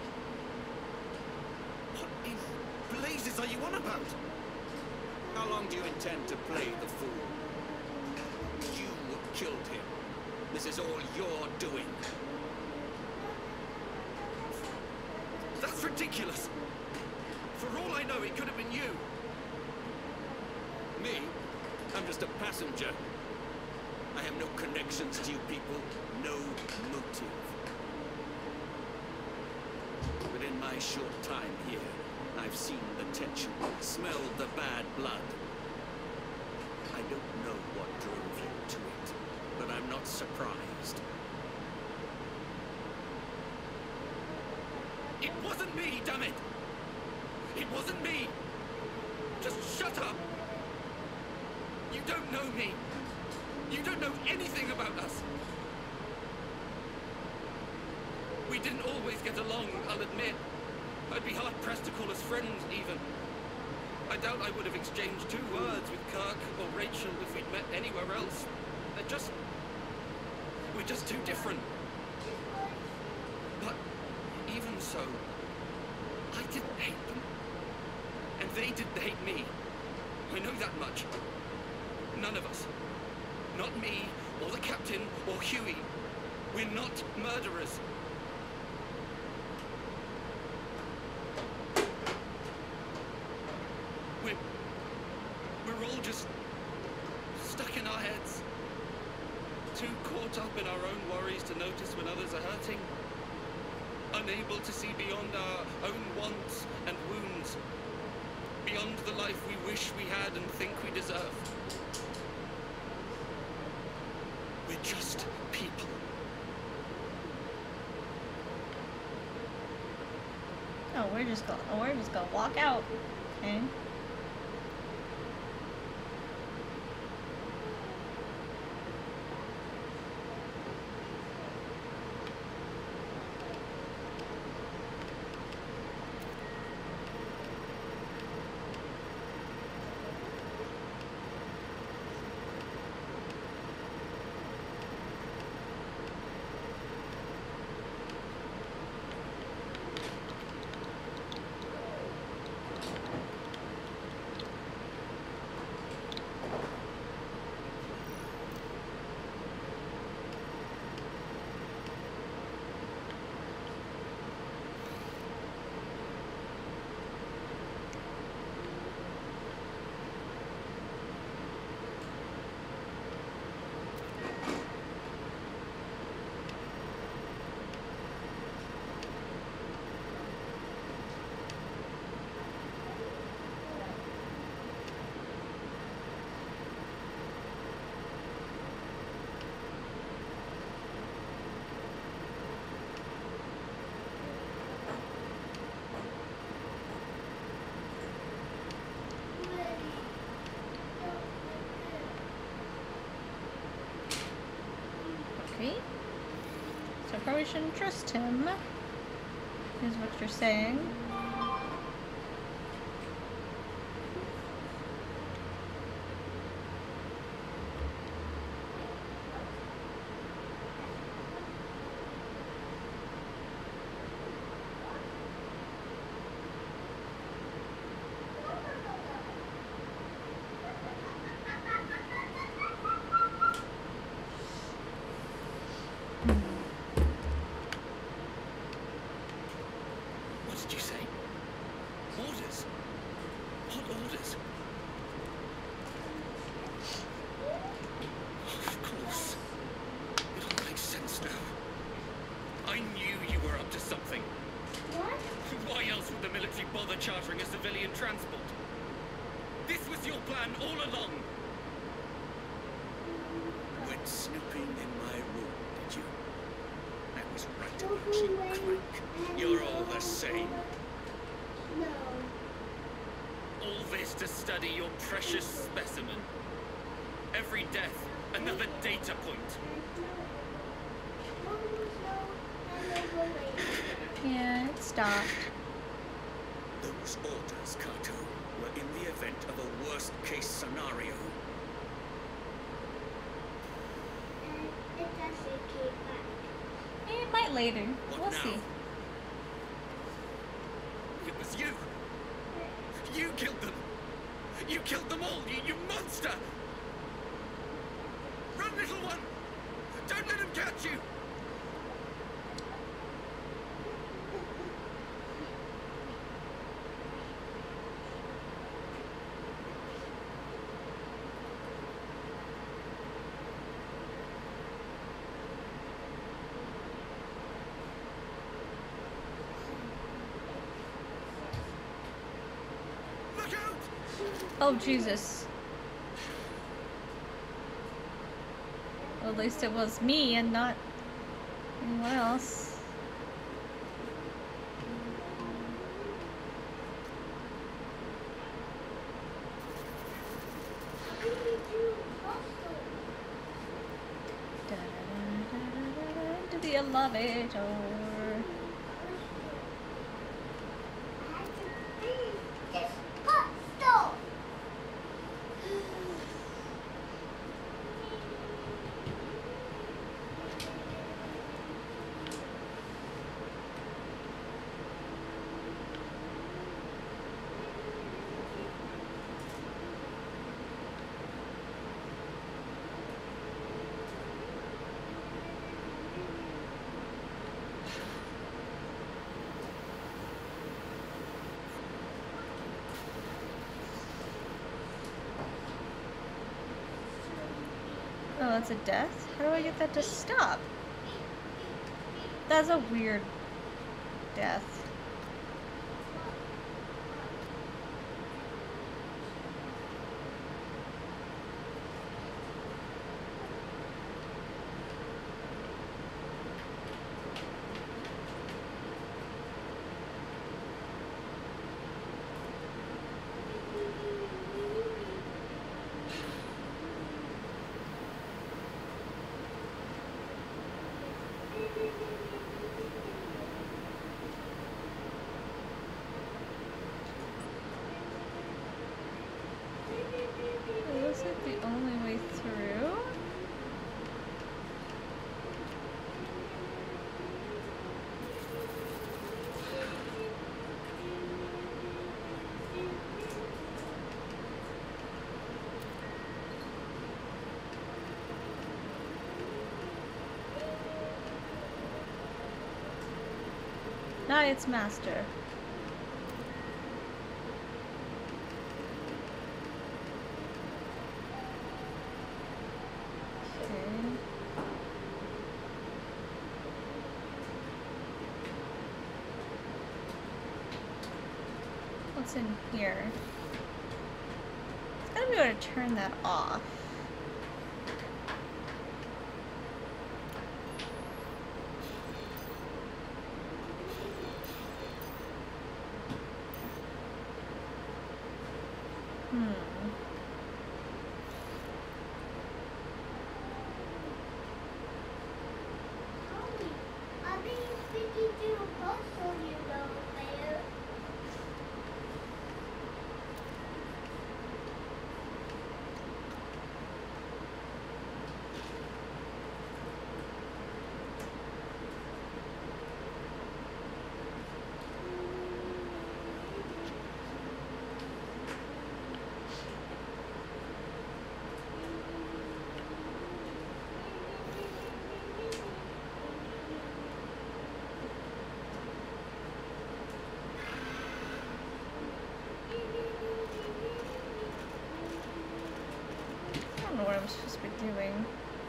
What in blazes are you on about? How long do you intend to play the fool? You killed him. This is all you're doing. That's ridiculous. For all I know, it could have been you. Me? I'm just a passenger. I have no connections to you people, no motive. But in my short time here, I've seen the tension, smelled the bad blood. I don't know what drove you to it, but I'm not surprised. It wasn't me, damn it! It wasn't me! Just shut up! You don't know me! You don't know anything about us! We didn't always get along, I'll admit. I'd be hard-pressed to call us friends, even. I doubt I would have exchanged 2 words with Kirk or Rachel if we'd met anywhere else. We're just too different. But even so, I didn't hate them. And they didn't hate me. I know that much. None of us. Not me, or the captain, or Huey. We're not murderers. We're all just stuck in our heads. Too caught up in our own worries to notice when others are hurting. Unable to see beyond our own wants and wounds. Beyond the life we wish we had and think we deserve. We're just people. Oh, we're just gonna walk out. Okay. maybe. So I probably shouldn't trust him, is what you're saying. What did you say? Orders? What orders? Of course. It all makes sense now. I knew you were up to something. What? Why else would the military bother chartering a civilian transport? This was your plan all along. Went snooping in my room, did you? I was right about you, Clank. You're all the same. No. All this to study your precious specimen. Every death, another data point. Yeah, it stopped. Those orders, Kato, were in the event of a worst-case scenario. It doesn't keep back. It might later. What We'll now? see. It was you. You killed them. You killed them all, you monster! Run, little one! Don't let him catch you! Look out! Oh, Jesus. Well, at least it was me and not anyone else. To the elevator. Oh, that's a death? How do I get that to stop? That's a weird death. Was it the only way through? Now it's master. What's in here? It's gotta be able to turn that off. I'm supposed to be doing.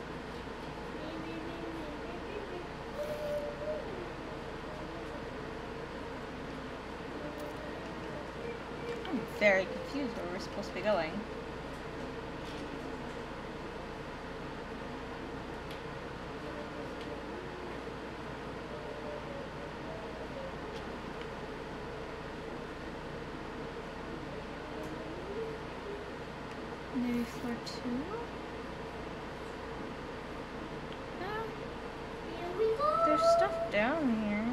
I'm very confused where we're supposed to be going. Maybe floor 2? Here we go. There's stuff down here.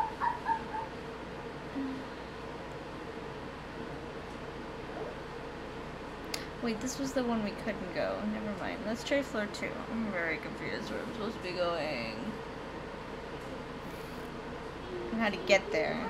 Wait, this was the one we couldn't go. Never mind. Let's try floor 2. I'm very confused where I'm supposed to be going. And how to get there.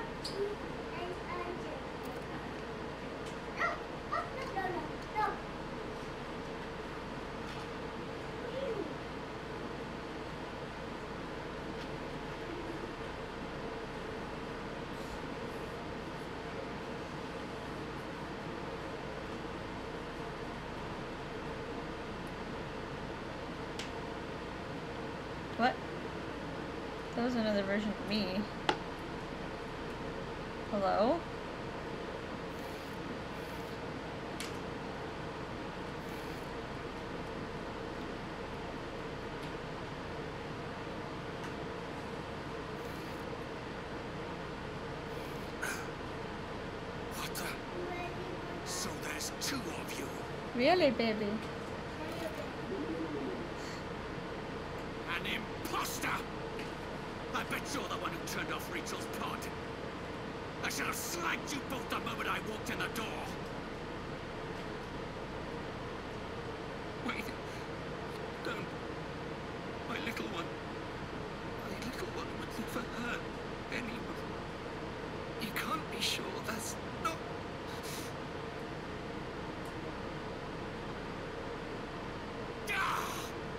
What? That was another version of me. Hello? What the? So there's 2 of you. Really, baby? An imposter! I bet you're the one who turned off Rachel's pod. I should have slagged you both the moment I walked in the door. Wait. Don't. My little one would never hurt anyone. You can't be sure that's not... Ah!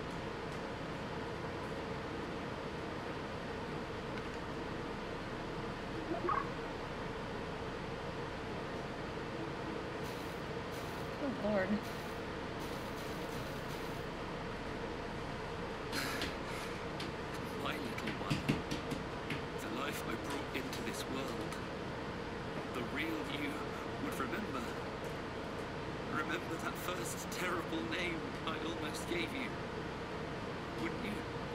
Oh, Lord. My little one. The life I brought into this world. The real you would remember. Remember that first terrible name I almost gave you. Wouldn't you?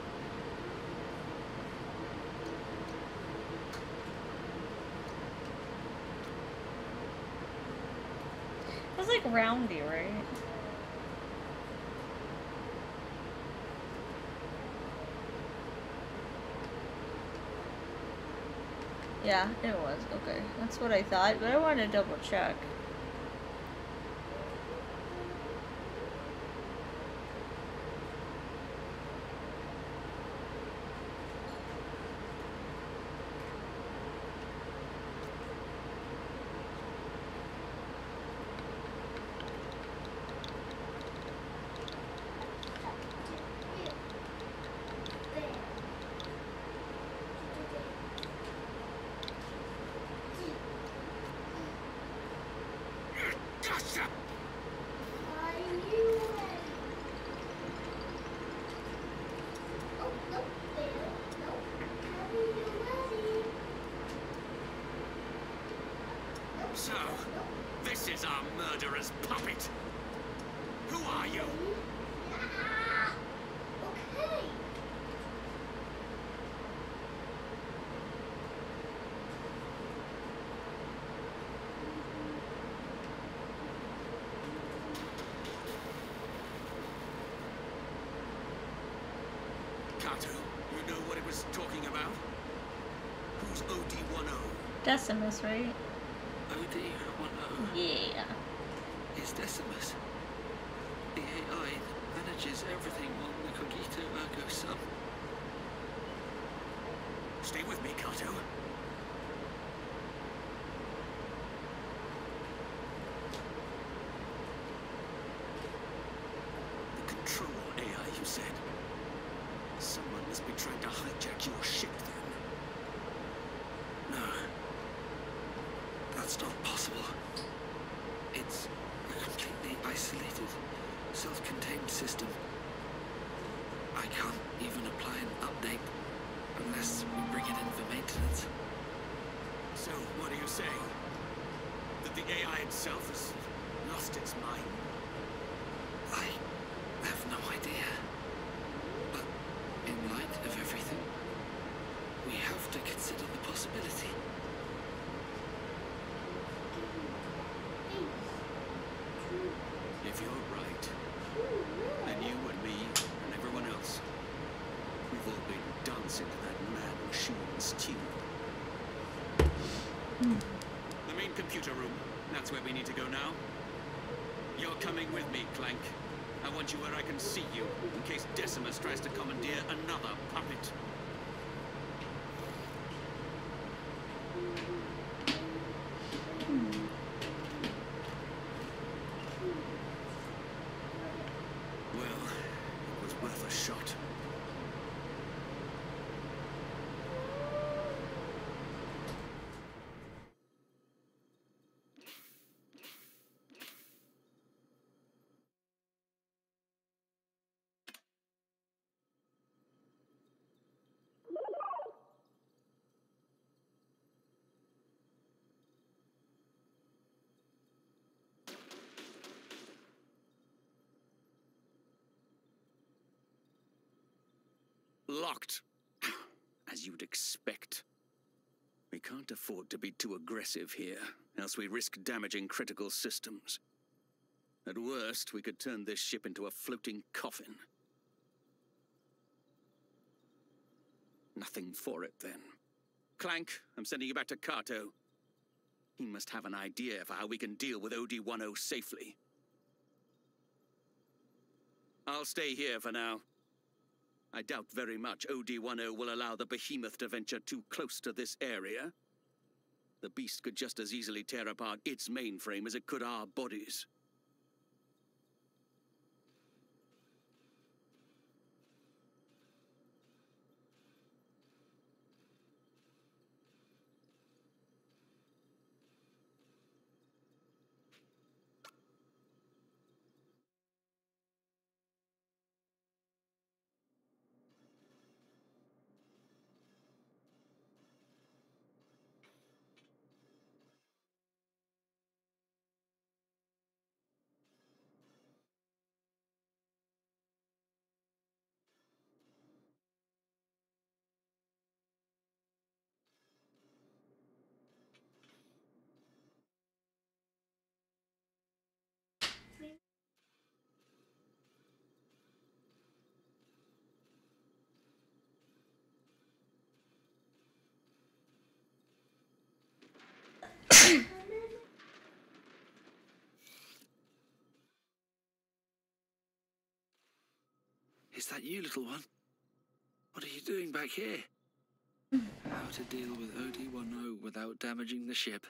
It was like roundy, right? Yeah, it was. Okay. That's what I thought, but I wanted to double check. Gotcha! Are you ready? Oh, no, there. No. Are you ready? So, this is our murderer's puppet. Who are you? Ah, okay. Kato, you know what it was talking about? Who's OD10? Decimus, right? OD10 Yeah. is Decimus. The AI that manages everything on the Cogito Ergo Sum. Stay with me, Kato. The control AI, you said. Someone must be trying to hijack your ship, then. No. That's not possible. It's a completely isolated, self-contained system. I can't even apply an update unless we bring it in for maintenance. So, what are you saying? That the AI itself has lost its mind? I have no idea. But in light of everything, we have to consider the possibility. If you're right, then you and me and everyone else, we've all been dancing to that mad machine's tune. The main computer room. That's where we need to go now. You're coming with me, Clank. I want you where I can see you, in case Decimus tries to commandeer another puppet. Well, it was worth a shot. Locked. As you'd expect. We can't afford to be too aggressive here, else we risk damaging critical systems. At worst, we could turn this ship into a floating coffin. Nothing for it, then. Clank, I'm sending you back to Kato. He must have an idea for how we can deal with OD-10 safely. I'll stay here for now. I doubt very much OD-10 will allow the behemoth to venture too close to this area. The beast could just as easily tear apart its mainframe as it could our bodies. Is that you, little one? What are you doing back here? How to deal with OD-10 without damaging the ship.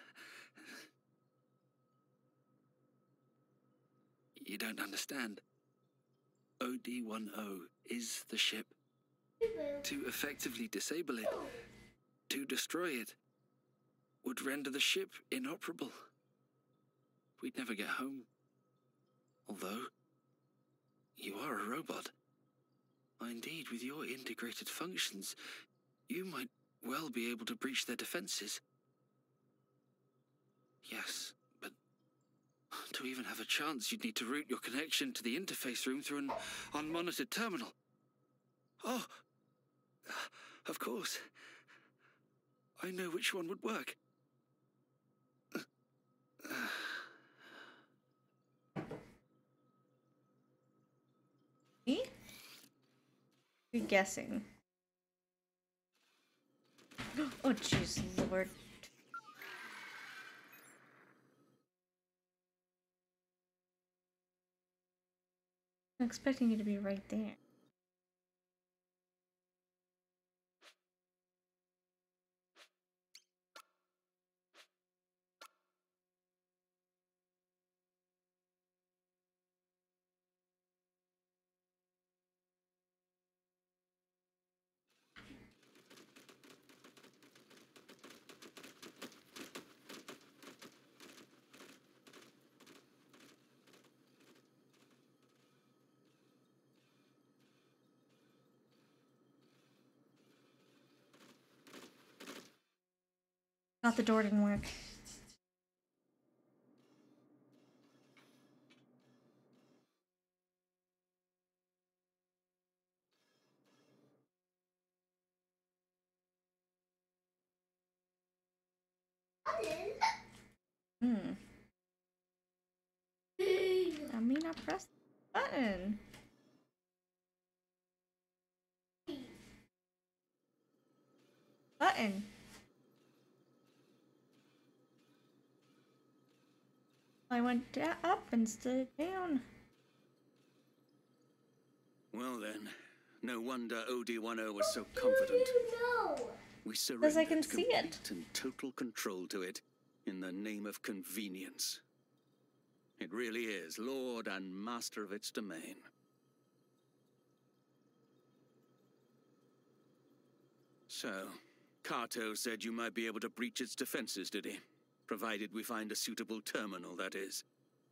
You don't understand. OD-10 is the ship. To effectively disable it, to destroy it, would render the ship inoperable. We'd never get home. Although, you are a robot. Indeed, with your integrated functions, you might well be able to breach their defenses. Yes, but to even have a chance, you'd need to route your connection to the interface room through an unmonitored terminal. Oh, of course. I know which one would work. Me? You're guessing. Oh, jeez, Lord. I'm expecting you to be right there. Thought the door didn't work. Hmm. I mean, I pressed the button. Button. I went up instead of down. Well then, no wonder OD10 was so confident. We Because I can surrendered see it. complete and total control to it in the name of convenience. It really is lord and master of its domain. So, Kato said you might be able to breach its defenses, did he? Provided we find a suitable terminal, that is.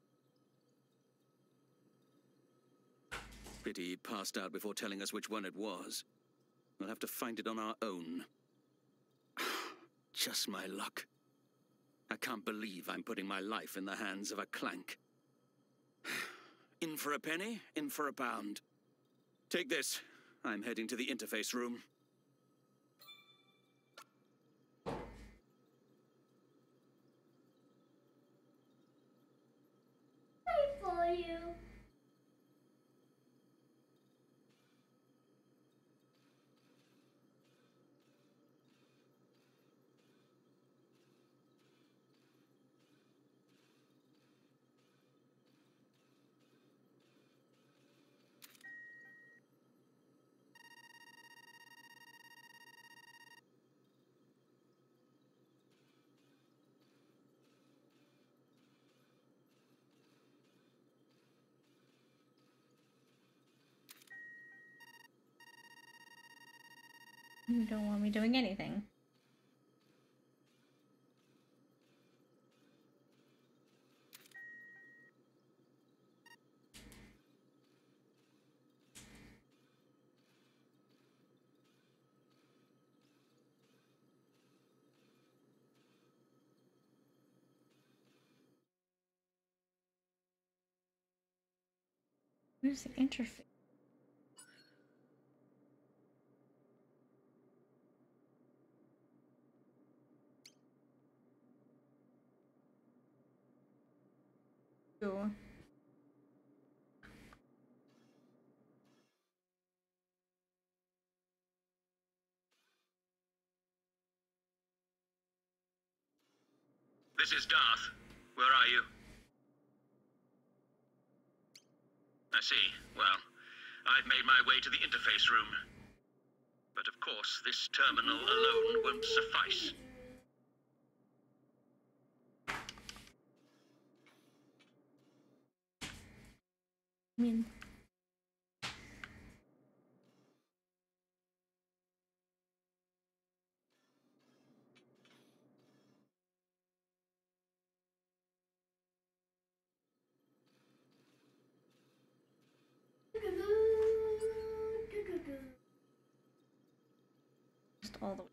Pity he passed out before telling us which one it was. We'll have to find it on our own. Just my luck. I can't believe I'm putting my life in the hands of a clank. In for a penny, in for a pound. Take this. I'm heading to the interface room. For you. You don't want me doing anything. Where's the interface? Ooh. This is Darth. Where are you? I see. Well, I've made my way to the interface room. But of course, this terminal alone won't suffice. I mean... Just all the way.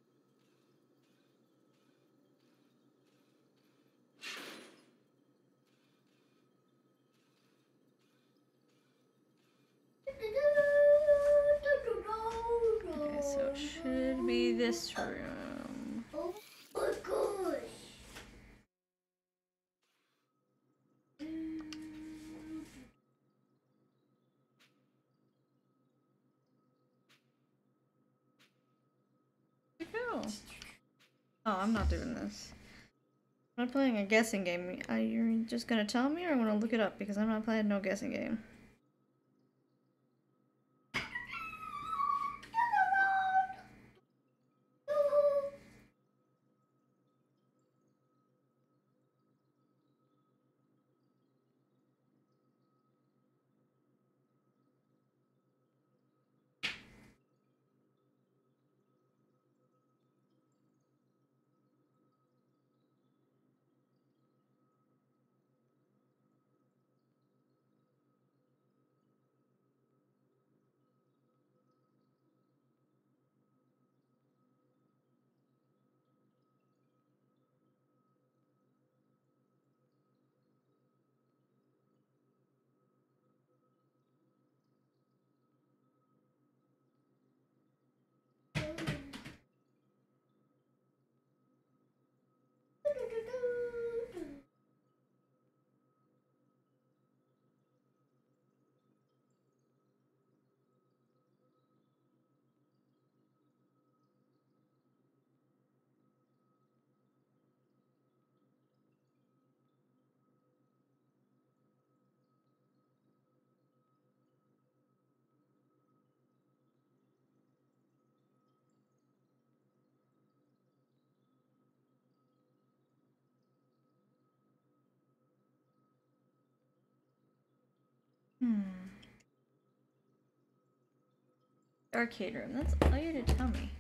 Okay, so it should be this room. Oh my gosh. Go. Oh, I'm not doing this. I'm not playing a guessing game. You're just gonna tell me, or I'm gonna look it up because I'm not playing no guessing game. Arcade room. That's all you had to tell me.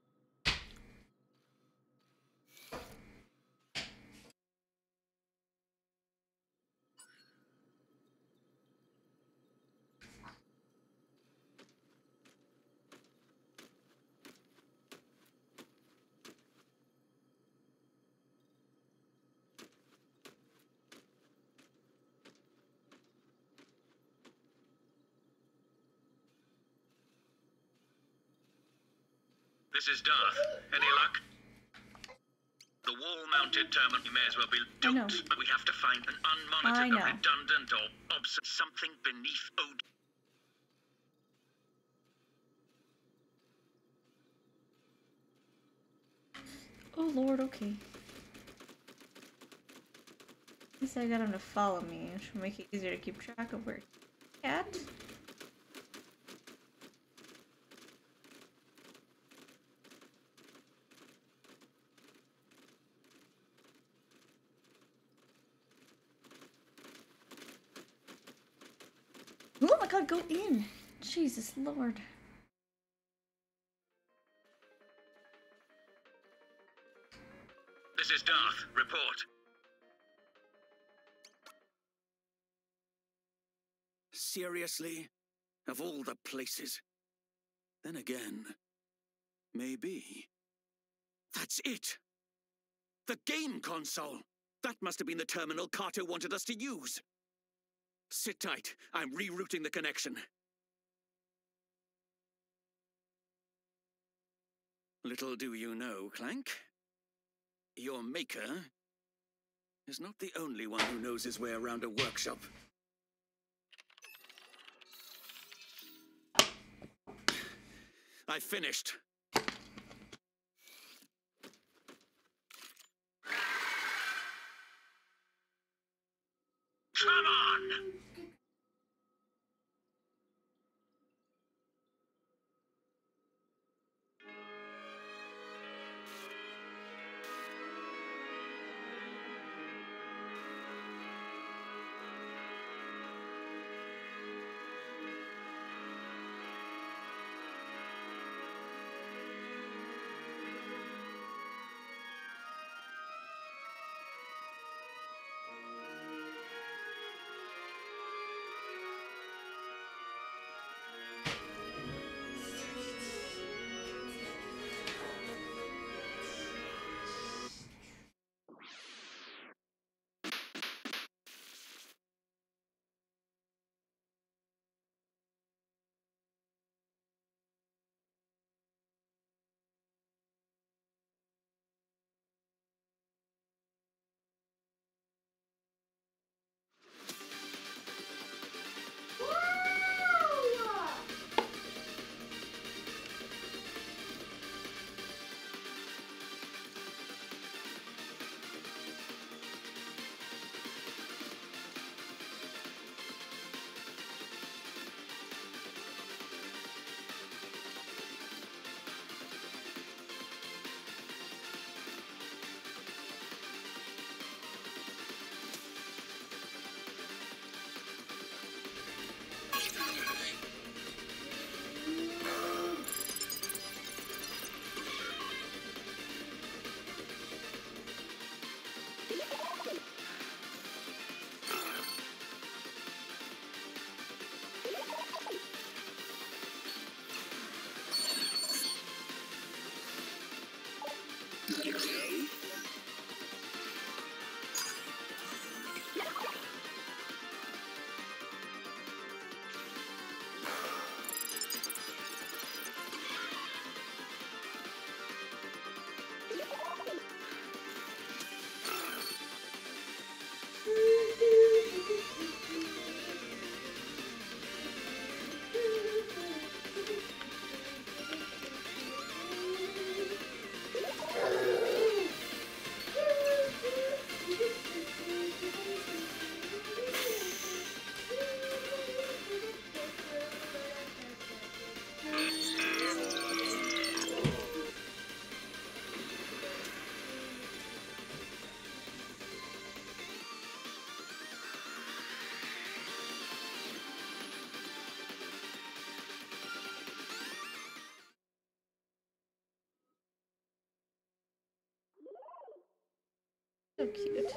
This is Darth. Any luck? The wall-mounted terminal may as well be duped, but we have to find an unmonitored, redundant, or obsolete something beneath OD. Oh lord, okay. At least I got him to follow me, which will make it easier to keep track of where he's at. Oh my god, go in! Jesus Lord. This is Darth. Report. Seriously? Of all the places? Then again, maybe. That's it! The game console! That must have been the terminal Kato wanted us to use. Sit tight. I'm rerouting the connection. Little do you know, Clank, your maker is not the only one who knows his way around a workshop. I finished. Come on! So cute.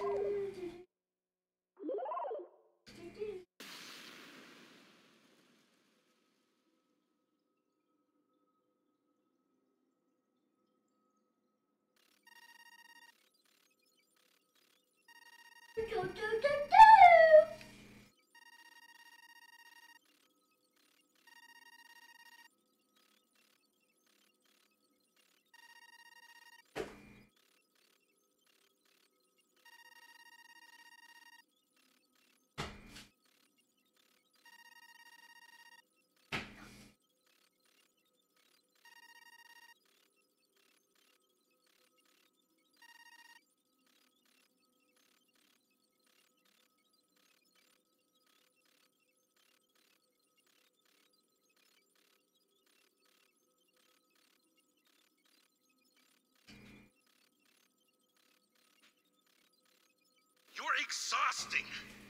You're exhausting!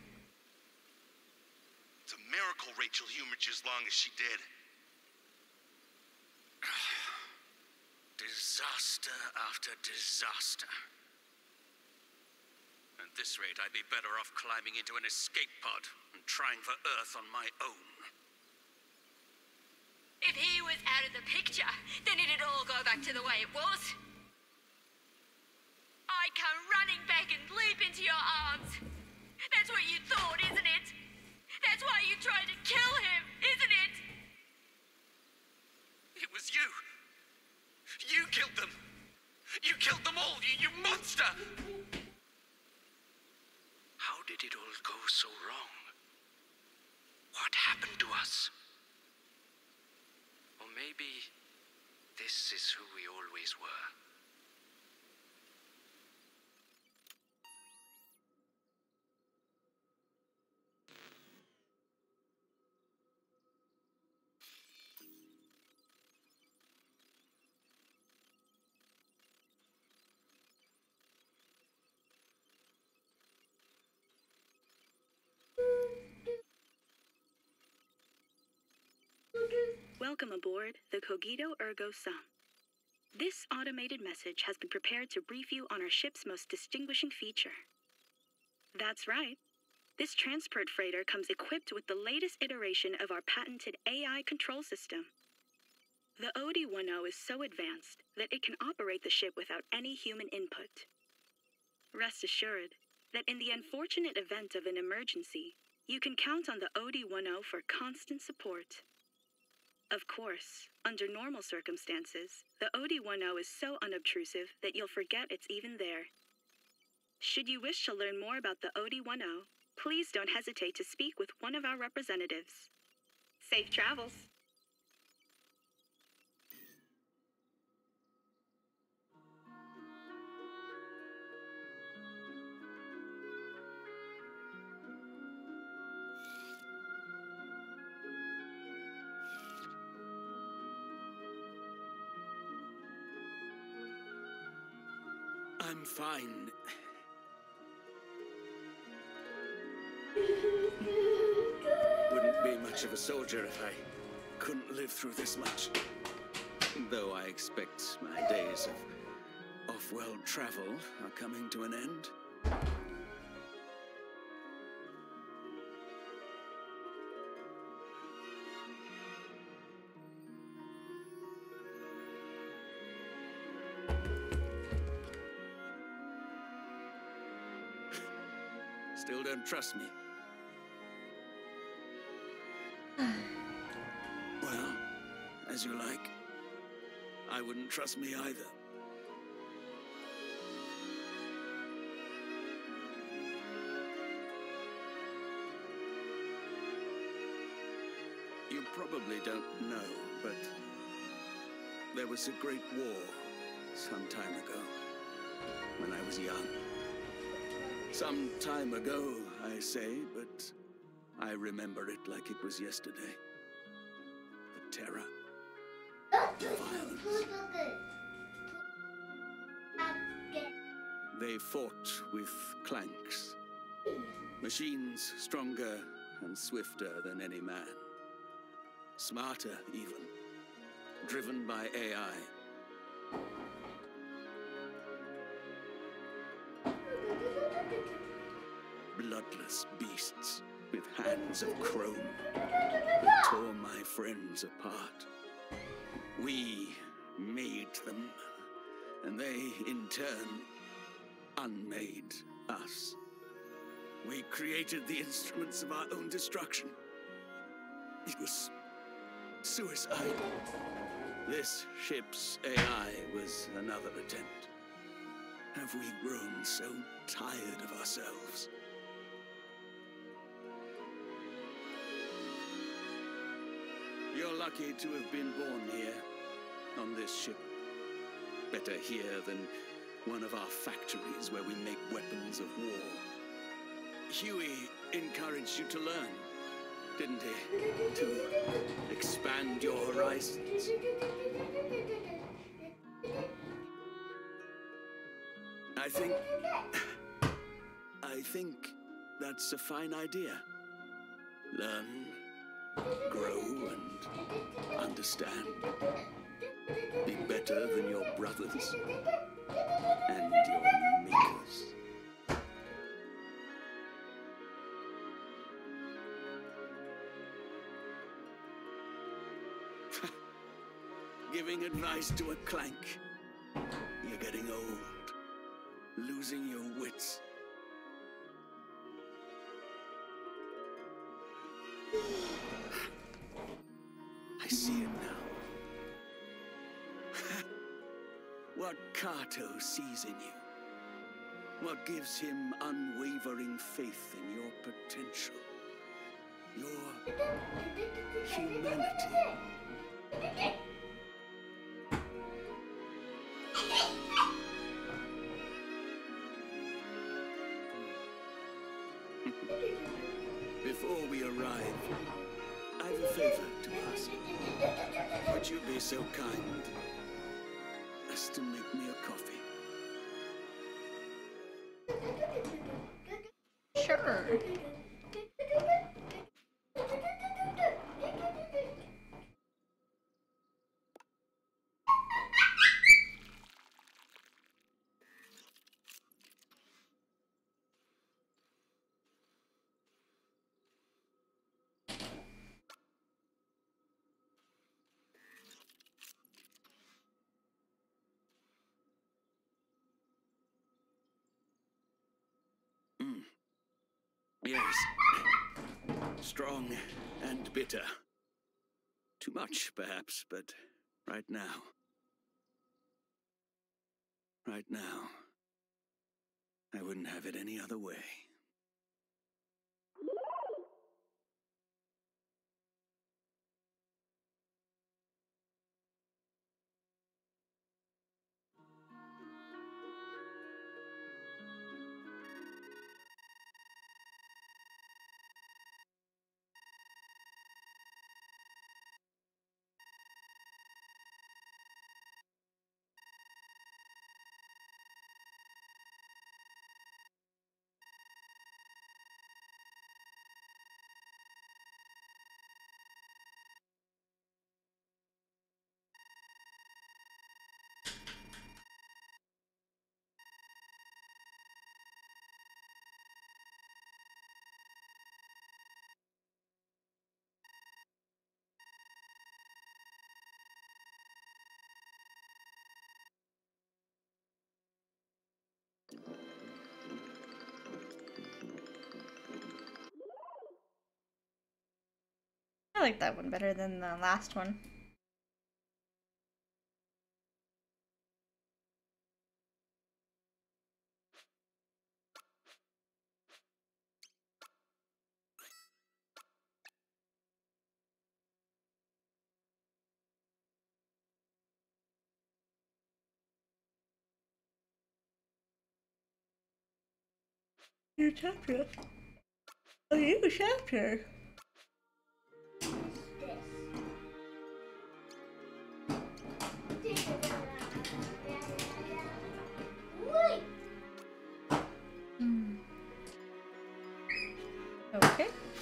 It's a miracle Rachel humored you as long as she did. Disaster after disaster. At this rate, I'd be better off climbing into an escape pod and trying for Earth on my own. If he was out of the picture, then it'd all go back to the way it was. I'd come running back and leap into your arms. That's what you thought, isn't it? That's why you tried to kill him, isn't it? It was you. You killed them. You killed them all, you monster! How did it all go so wrong? What happened to us? Or maybe this is who we always were. Welcome aboard the Cogito Ergo Sum. This automated message has been prepared to brief you on our ship's most distinguishing feature. That's right. This transport freighter comes equipped with the latest iteration of our patented AI control system. The OD-10 is so advanced that it can operate the ship without any human input. Rest assured that in the unfortunate event of an emergency, you can count on the OD-10 for constant support. Of course, under normal circumstances, the OD-10 is so unobtrusive that you'll forget it's even there. Should you wish to learn more about the OD-10, please don't hesitate to speak with one of our representatives. Safe travels! I'm fine. Wouldn't be much of a soldier if I couldn't live through this much. Though I expect my days of off-world travel are coming to an end. Still don't trust me? Well, as you like. I wouldn't trust me either. You probably don't know, but there was a great war some time ago, when I was young. Some time ago, I say, but I remember it like it was yesterday. The terror. The violence. They fought with clanks. Machines stronger and swifter than any man. Smarter, even. Driven by AI. Bloodless beasts with hands of chrome that tore my friends apart. We made them, and they, in turn, unmade us. We created the instruments of our own destruction. It was suicide. This ship's AI was another attempt. Have we grown so tired of ourselves? You're lucky to have been born here, on this ship. Better here than one of our factories where we make weapons of war. Huey encouraged you to learn, didn't he? To expand your horizons. I think that's a fine idea. Learn, grow, and understand. Be better than your brothers and your makers. Giving advice to a clank. You're getting old, losing your wits. I see it now. What Kato sees in you. What gives him unwavering faith in your potential. Your humanity. Before we arrive, I've a favor to ask. Would you be so kind as to make me a coffee? Sure. Yes. Strong and bitter. Too much, perhaps, but right now, I wouldn't have it any other way. I like that one better than the last one. New chapter. A new chapter. Okay.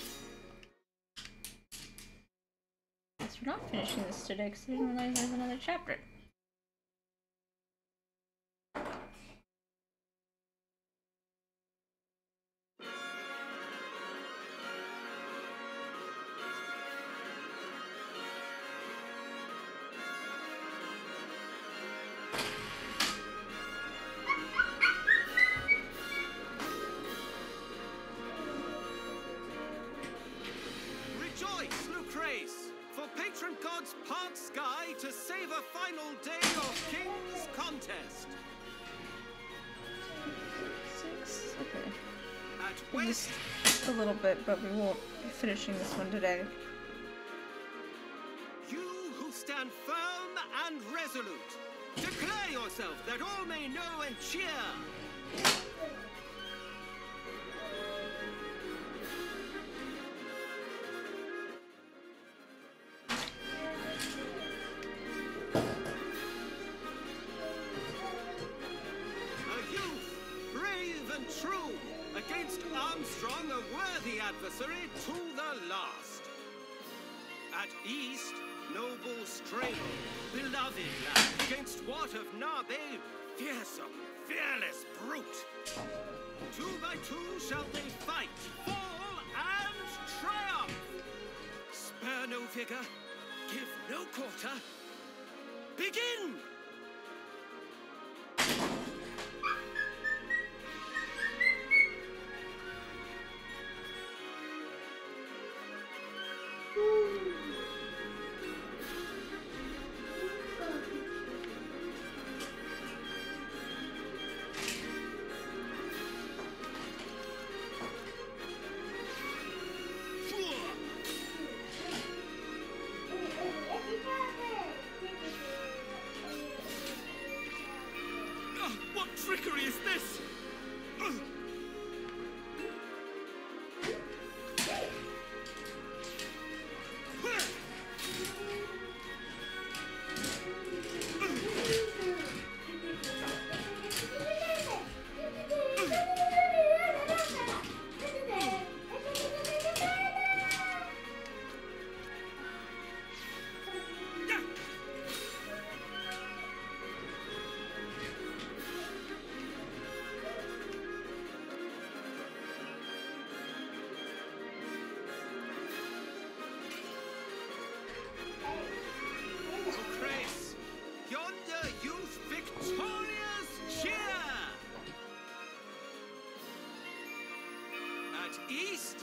Guess we're not finishing this today because I didn't realize there's another chapter. towards Park Sky to save a final day of King's Contest. Okay. At West... Just a little bit, but we won't be finishing this one today. You who stand firm and resolute, declare yourself that all may know and cheer. A youth, brave and true, against Armstrong, a worthy adversary to the last. At East, noble Strago, beloved lad, against what of Narbe, fearsome, fearless brute. 2 by 2 shall they fight, fall, and triumph. Spare no vigor, give no quarter. Begin! What trickery is this? Grace, yonder youth victorious cheer! At East,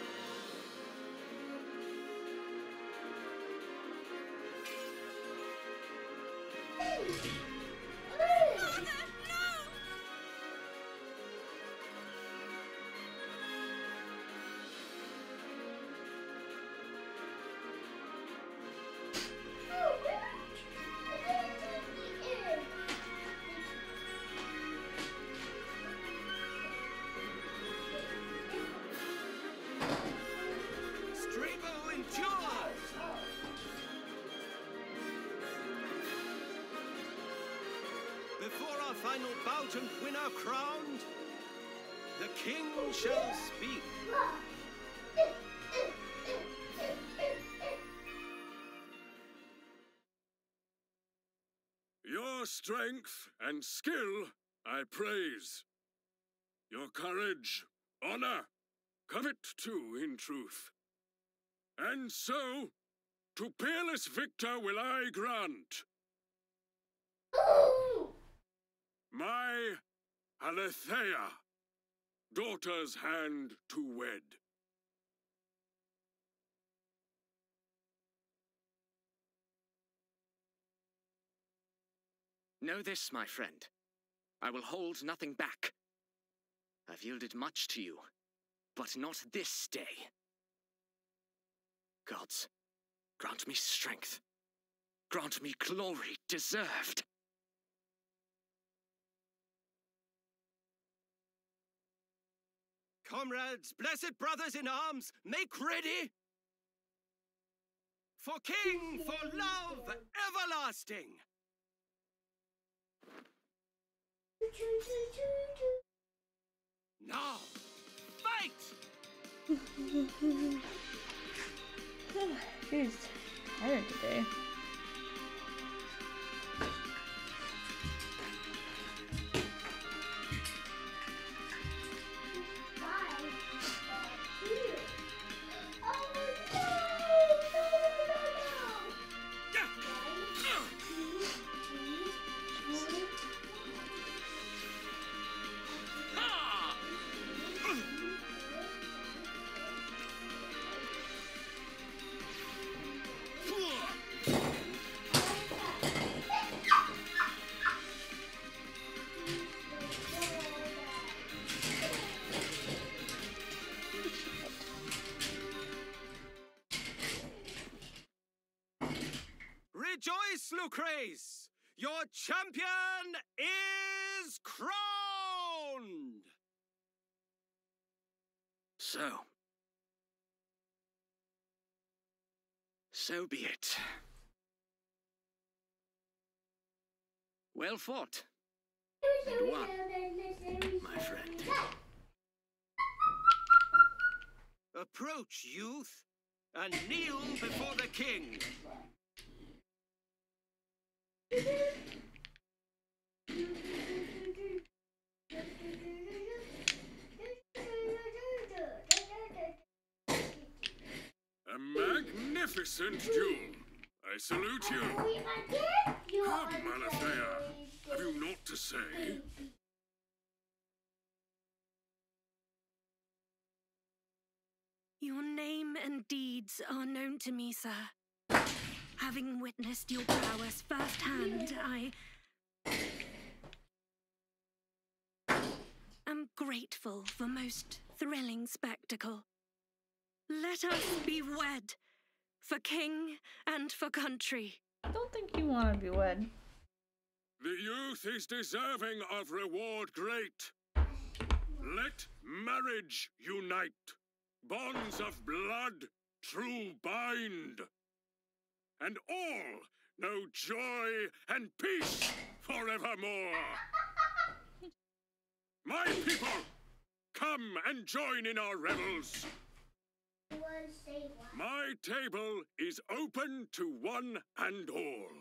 Strago endures! Before our final bout and winner crowned, the king shall speak. Your strength and skill I praise. Your courage, honor, covet too, in truth. And so, to peerless victor will I grant my Alethea, daughter's hand to wed. Know this, my friend. I will hold nothing back. I've yielded much to you, but not this day. Gods, grant me strength. Grant me glory deserved. Comrades, blessed brothers in arms, make ready! For king, for love everlasting! Now, fight! He's tired today. Rejoice, Lucrece! Your champion is crowned! So be it. Well fought. And won, my friend. Approach, youth, and kneel before the king. A magnificent duel. I salute you. Come, Malathea. Have you naught to say? Your name and deeds are known to me, sir. Having witnessed your prowess firsthand, I am grateful for most thrilling spectacle. Let us be wed, for king and for country. I don't think you want to be wed. The youth is deserving of reward great. Let marriage unite. Bonds of blood true bind. And all know joy and peace forevermore. My people, come and join in our revels. My table is open to one and all.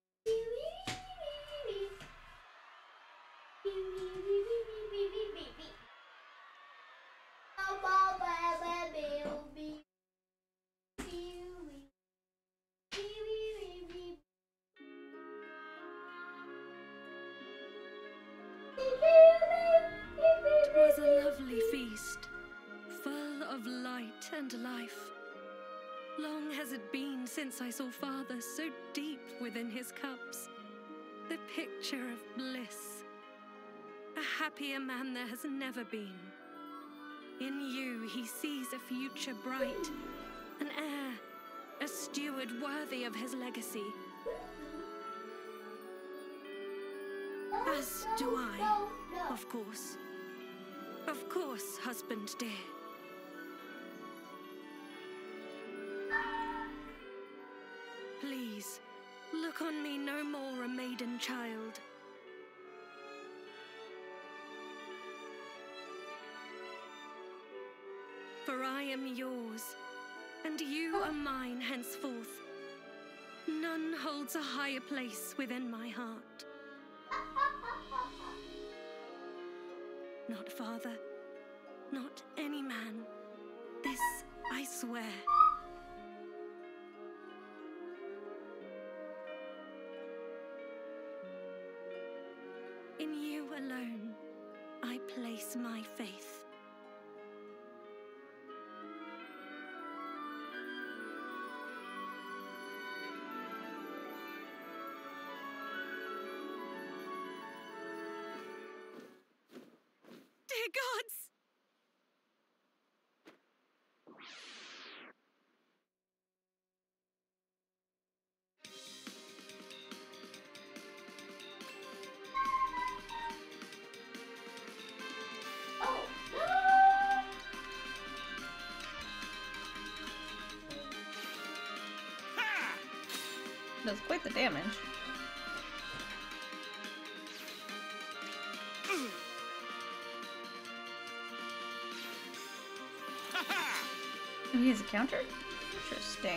Twas a lovely feast, full of light and life. Long has it been since I saw father so deep within his cups, the picture of bliss. A happier man there has never been. In you he sees a future bright, an heir, a steward worthy of his legacy. As do I, of course. Of course, husband dear. Please, look on me no more a maiden child. For I am yours, and you are mine henceforth. None holds a higher place within my heart. Not father, not any man. This I swear. In you alone, I place my faith. Dear gods! Does quite the damage. Oh, he has a counter? Interesting.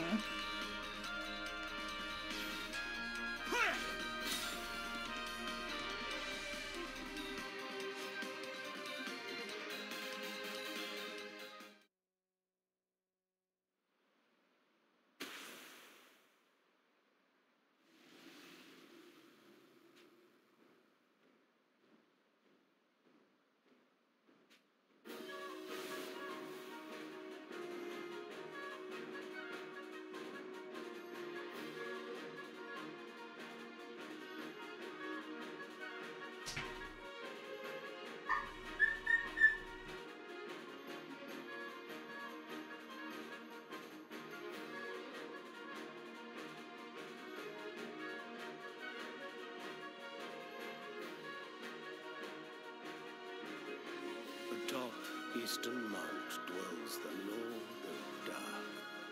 Western Mount dwells the Lord of Dark.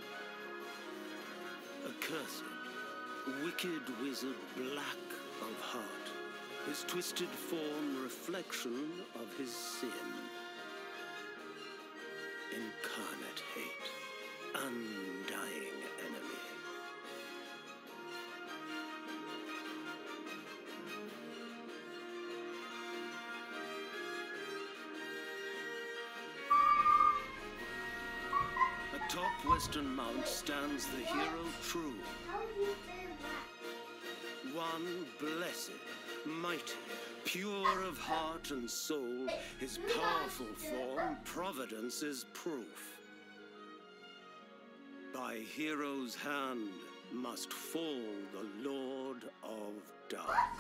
Accursed, wicked wizard black of heart, his twisted form reflection of his sin. Incarnate hate, undying enemy. Atop Western Mount stands the hero true. One blessed, mighty, pure of heart and soul, his powerful form, providence is proof. By hero's hand must fall the Lord of Dark.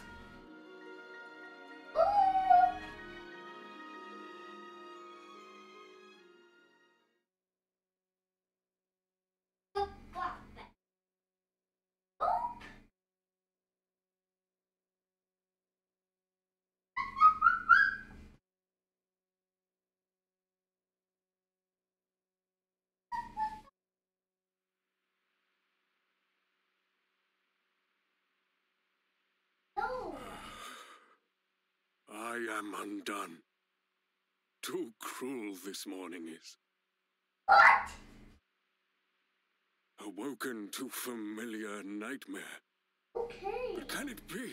I am undone. Too cruel this morning is. What? Awoken to familiar nightmare. Okay. But can it be?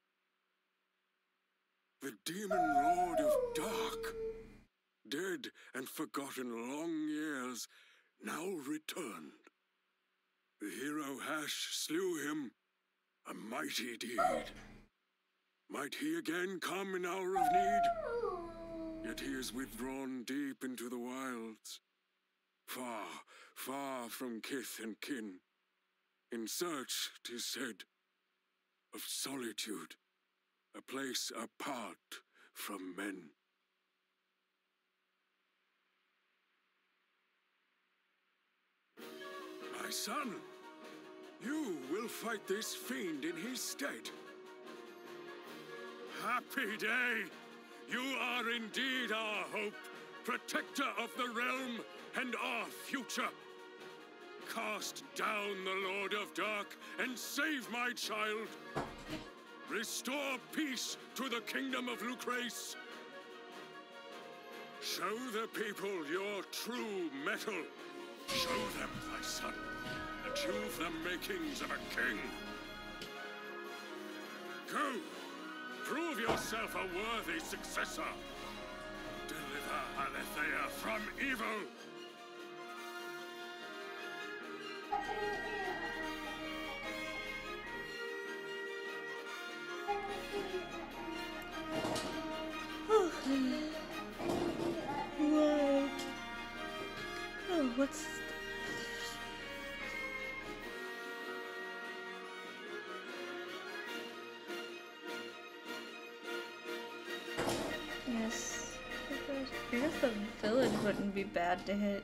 The demon lord of dark, dead and forgotten long years, now returned. The hero Hash slew him, a mighty deed. Might he again come in hour of need? Yet he is withdrawn deep into the wilds, far, far from kith and kin, in search, 'tis said, of solitude, a place apart from men. My son, you will fight this fiend in his stead. Happy day! You are indeed our hope, protector of the realm and our future. Cast down the Lord of Dark and save my child. Restore peace to the kingdom of Lucrece. Show the people your true mettle. Show them, my son, that you've the makings of a king. Go! Prove yourself a worthy successor. Deliver Alethea from evil. What? Oh, what's... Yes. I guess the village wouldn't be bad to hit.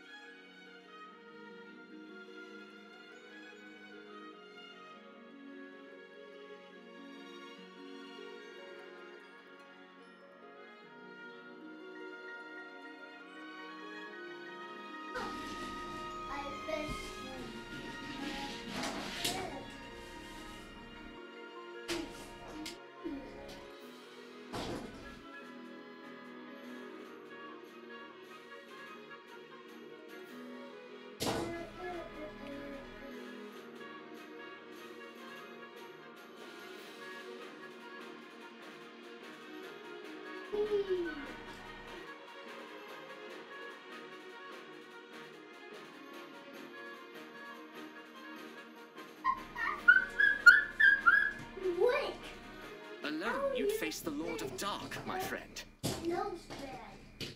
Wait! Alone, you'd face the Lord of Dark, my friend. No, Spad.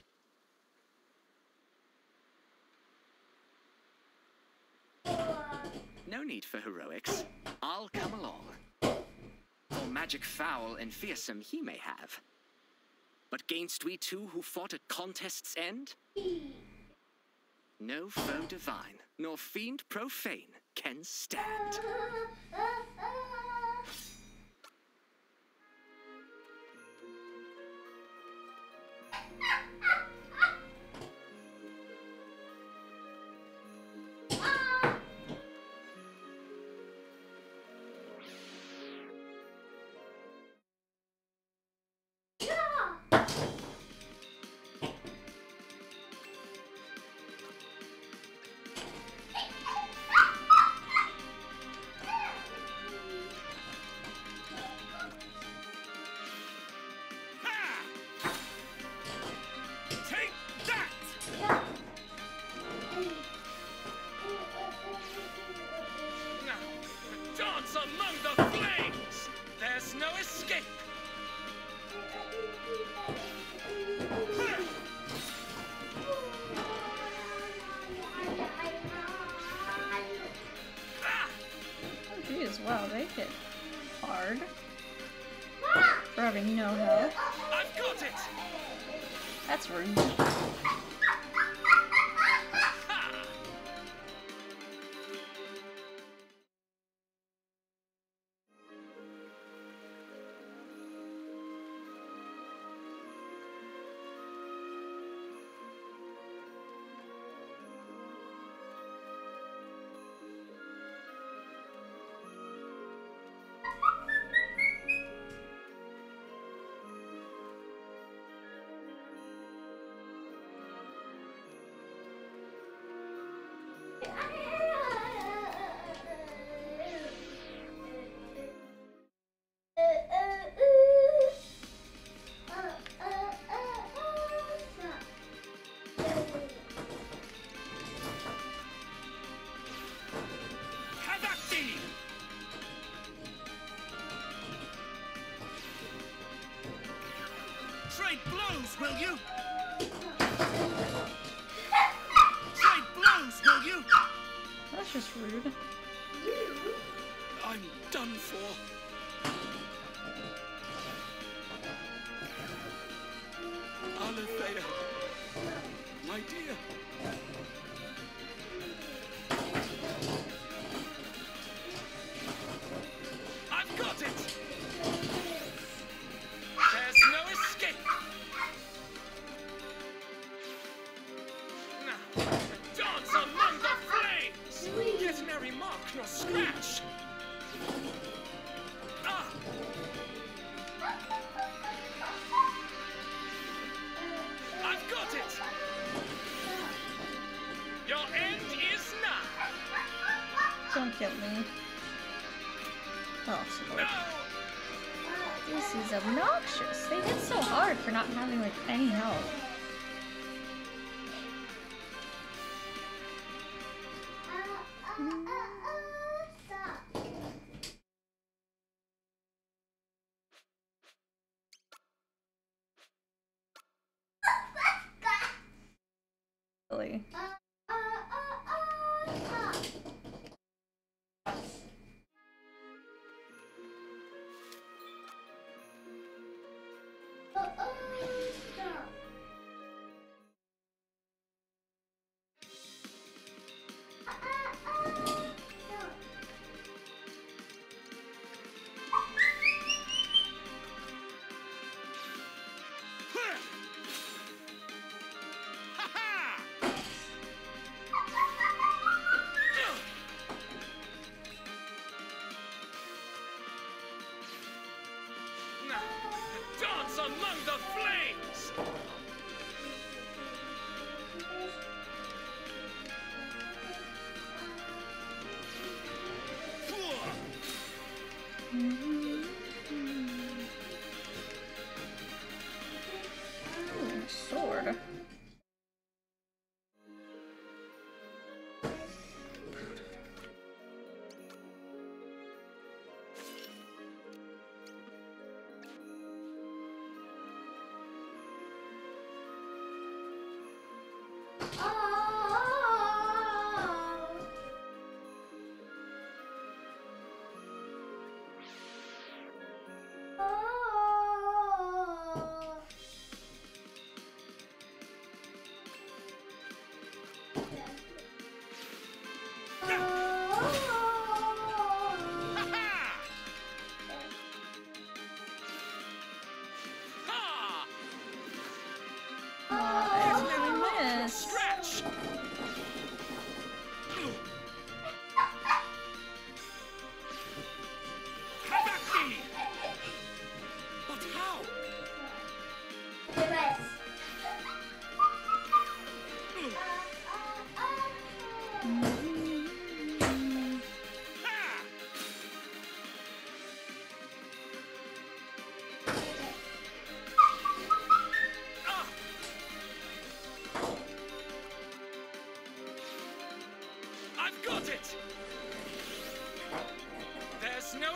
No need for heroics. I'll come along. For magic foul and fearsome he may have. But gainst we two who fought at contest's end? No foe divine, nor fiend profane can stand. among the flames! There's no escape! Oh geez, wow, they hit hard. For having no health. I've got it! That's rude. Trade blows, will you? Trade blows, will you? That's just rude. I'm done for. Alethea, my dear. I've got it! There's no escape! Now, dance among the flames! Get nary mark nor scratch! Ah! I've got it! Your end is nigh! Don't kill me. Oh, Lord. This is obnoxious. They hit so hard for not having like any health. Really? Dance among the flames! Ooh, sword.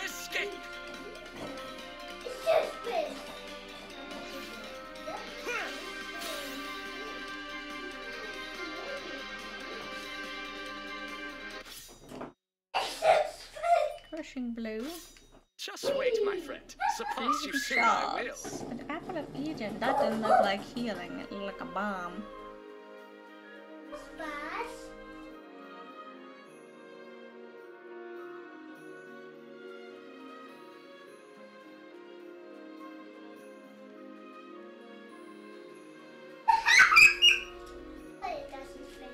escape! Crushing blow. Just wait, my friend. Suppose you soon I will. Shots. An apple of Eden. That didn't look like healing. It looked like a bomb. SPAAACE. But it doesn't fit.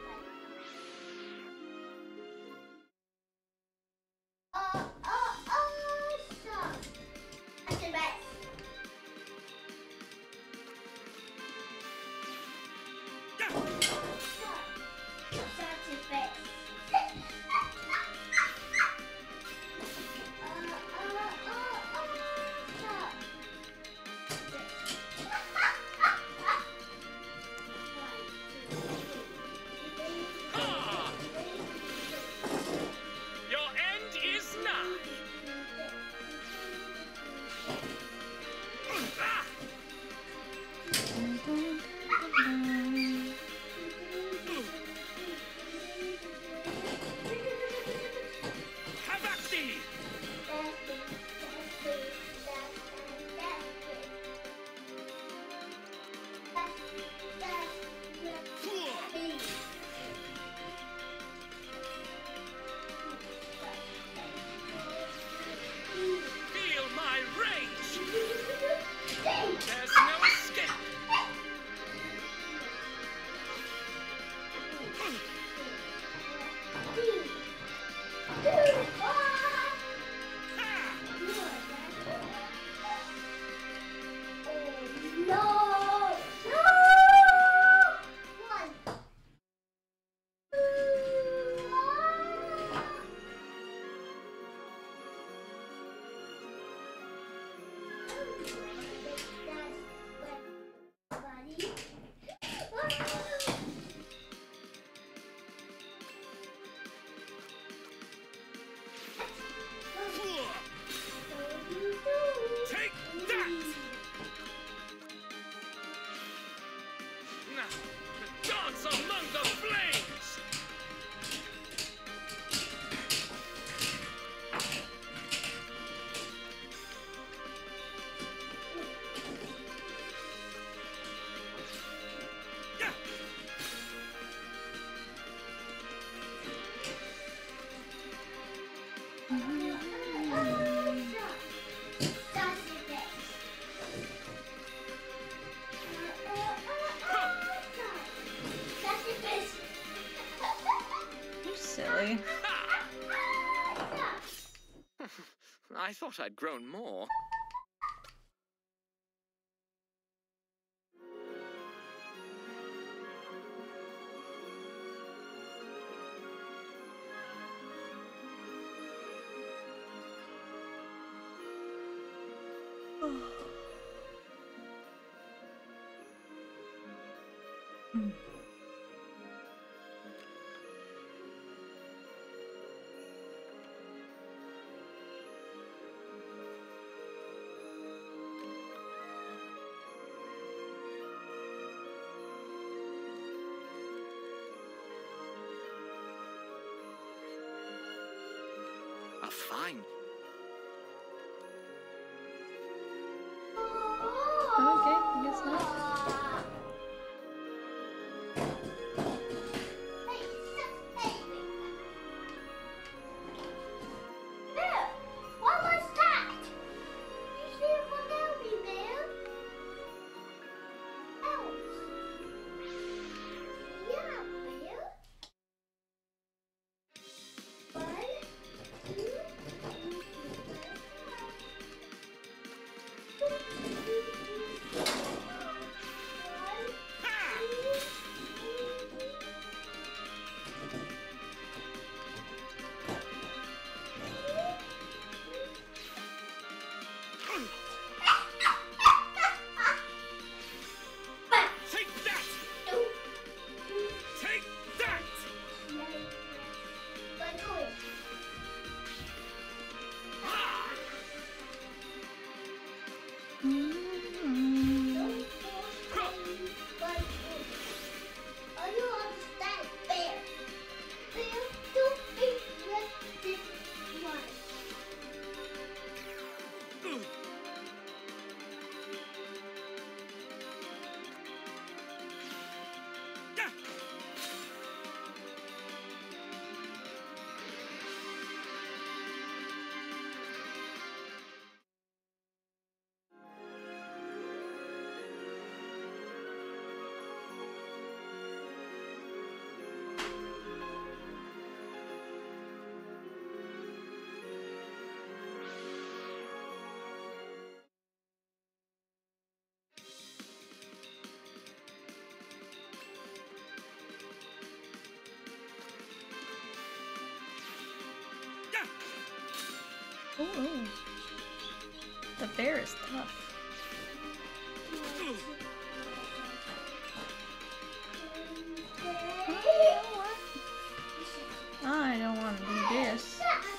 Stop. That's the best. Your end is nigh. Ah! Have at thee! Feel my rage! There's no escape! No! No! One. Take that! Now, dance among the flames! Yeah. You silly. I thought I'd grown more. A fine. Okay, I guess not. What was that? You see what that'll be, man? Else. Yeah, man. 1, 2, 3, 4. Ooh. The bear is tough. I don't want to do this.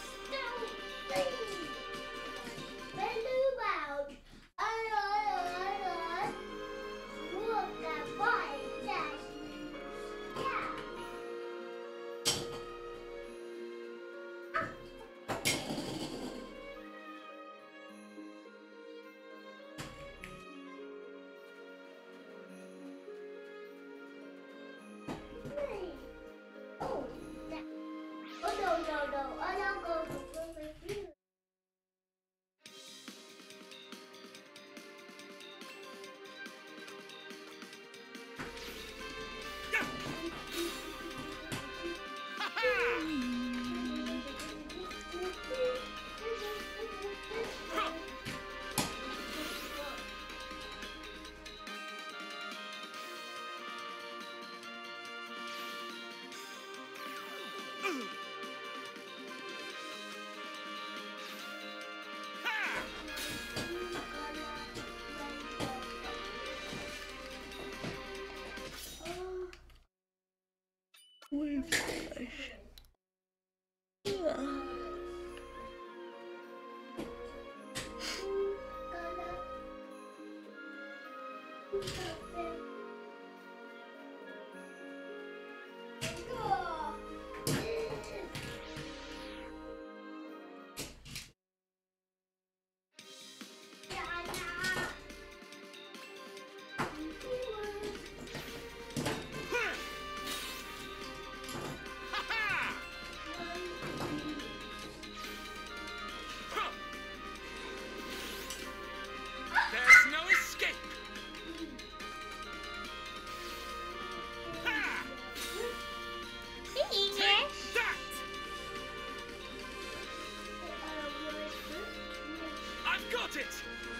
There's no escape! Take that! I've got it!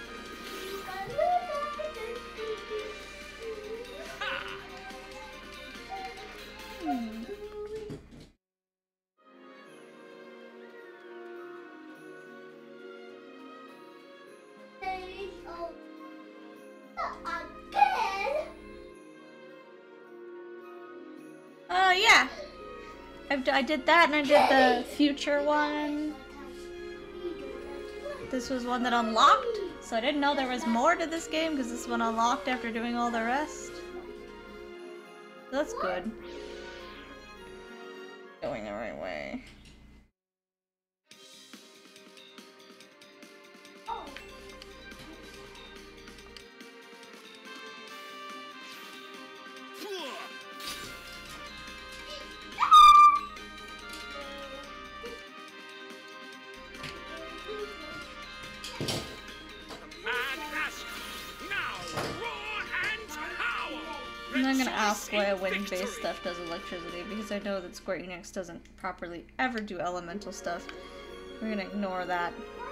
Oh yeah, I did that, and I did the future one. This was one that unlocked, so I didn't know there was more to this game because this one unlocked after doing all the rest. That's good. Going the right way. I'm not gonna ask why a wind-based stuff does electricity because I know that Square Enix doesn't properly ever do elemental stuff. We're gonna ignore that.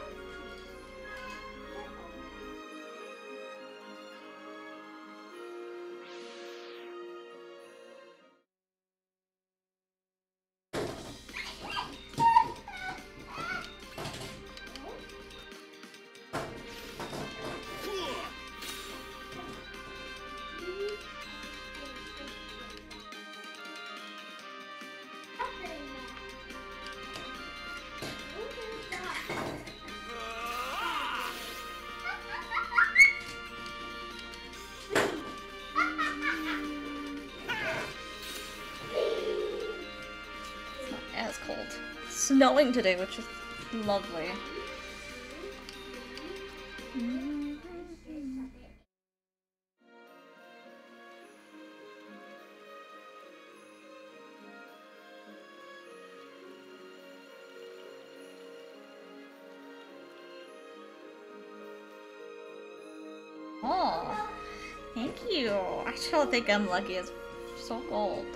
As cold. It's snowing today, which is lovely. Oh, thank you. I still think I'm lucky. It's so cold.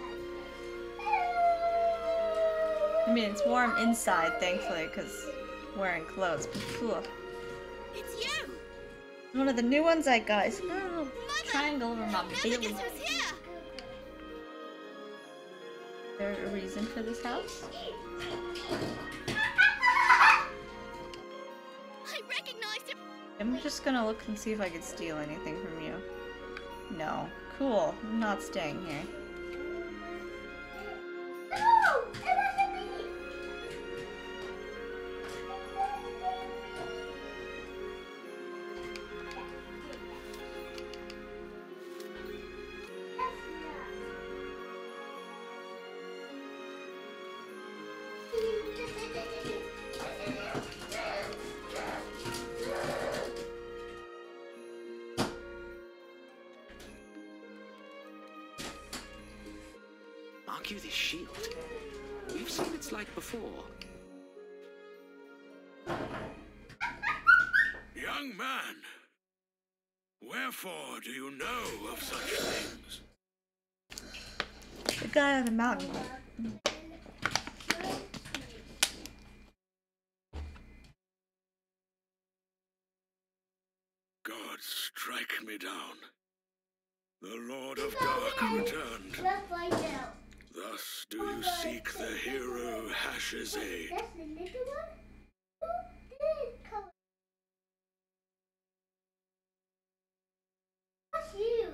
I mean, it's warm inside, thankfully, because wearing clothes. But phew. It's you. One of the new ones I got is a little triangle over my belly. Is there a reason for this house? I'm just gonna look and see if I can steal anything from you. No. Cool. I'm not staying here. No! It wasn't me! Mark you this shield. We've seen its like before. Young man, wherefore do you know of such things? The guy on the mountain. God strike me down. The Lord of Dark returned. Let's find out. Thus do you seek the hero Hash's aid. That's the little one? Who did come? That's you.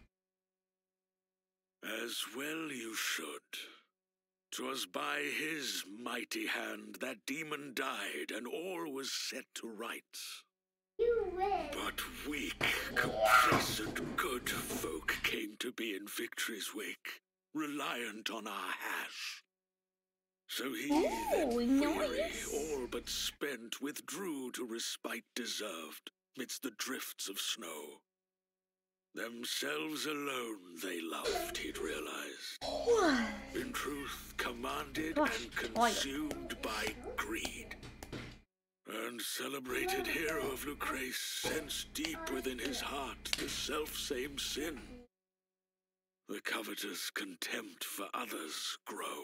As well you should. 'Twas by his mighty hand that demon died, and all was set to rights. You win. But weak, complacent, good folk came to be in victory's wake, reliant on our Hash. So he, that weary, all but spent, withdrew to respite deserved, midst the drifts of snow. Themselves alone they loved, he'd realized. In truth, commanded and consumed by greed. And celebrated hero of Lucrece sensed deep within his heart the self-same sin. The covetous contempt for others grow.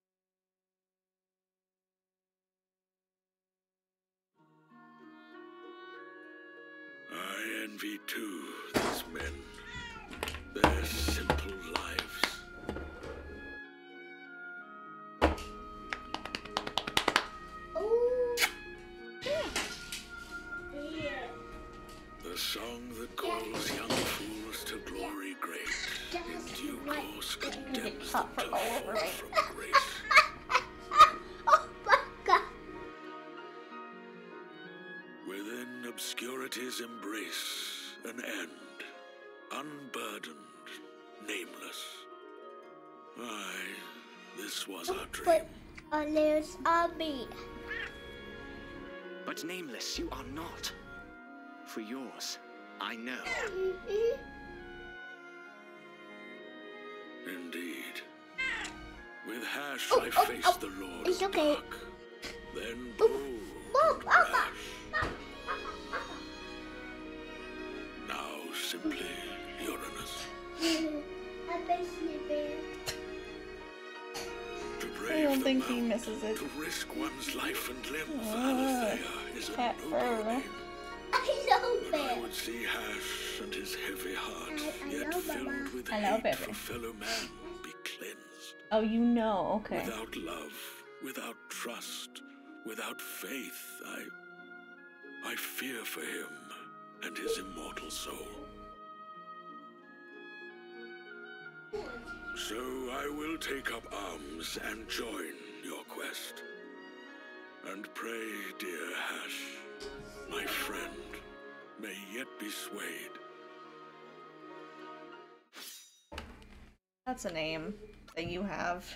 I envy too these men, their simple lives. Oh. The song that calls young fools to glory great, in due course condemns them to fall from grace. Oh my God. Within obscurity's embrace, an end, unburdened, nameless. Aye, this was our dream. But there's a me. But nameless you are not. For yours, I know. Indeed. With Hash I faced the Lord of Dark. Then bold and rash. Now simply Uranus. To brave I don't the think he mount, misses it. to risk one's life and limb for Alethea is a Cat noble fur. name. I know But I that. would see Hash and his heavy heart, I yet know, filled Mama. with Hello, hate baby. for fellow man, be cleansed. Oh, you know, okay. Without love, without trust, without faith, I fear for him and his immortal soul. So I will take up arms and join your quest. And pray, dear Hash, my friend, may yet be swayed. That's a name that you have.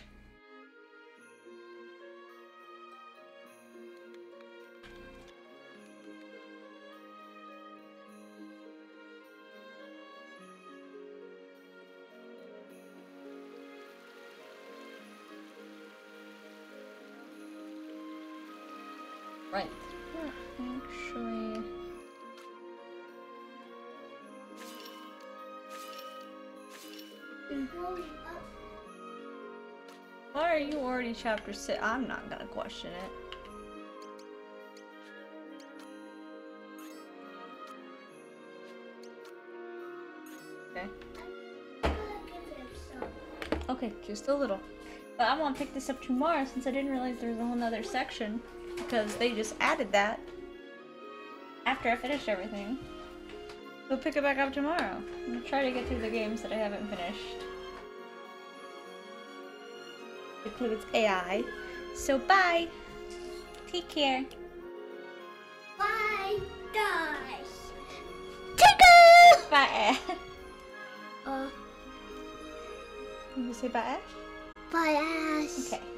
Right. Actually... Why are you already chapter 6? I'm not gonna question it. Okay. Okay, just a little. But I want to pick this up tomorrow since I didn't realize there was a whole nother section because they just added that after I finish everything. We'll pick it back up tomorrow. I'm gonna try to get through the games that I haven't finished. Includes AI. So bye! Take care. Bye, guys. Tickle! Bye, Ash. You say bye, Ash? Bye, Ash. Okay.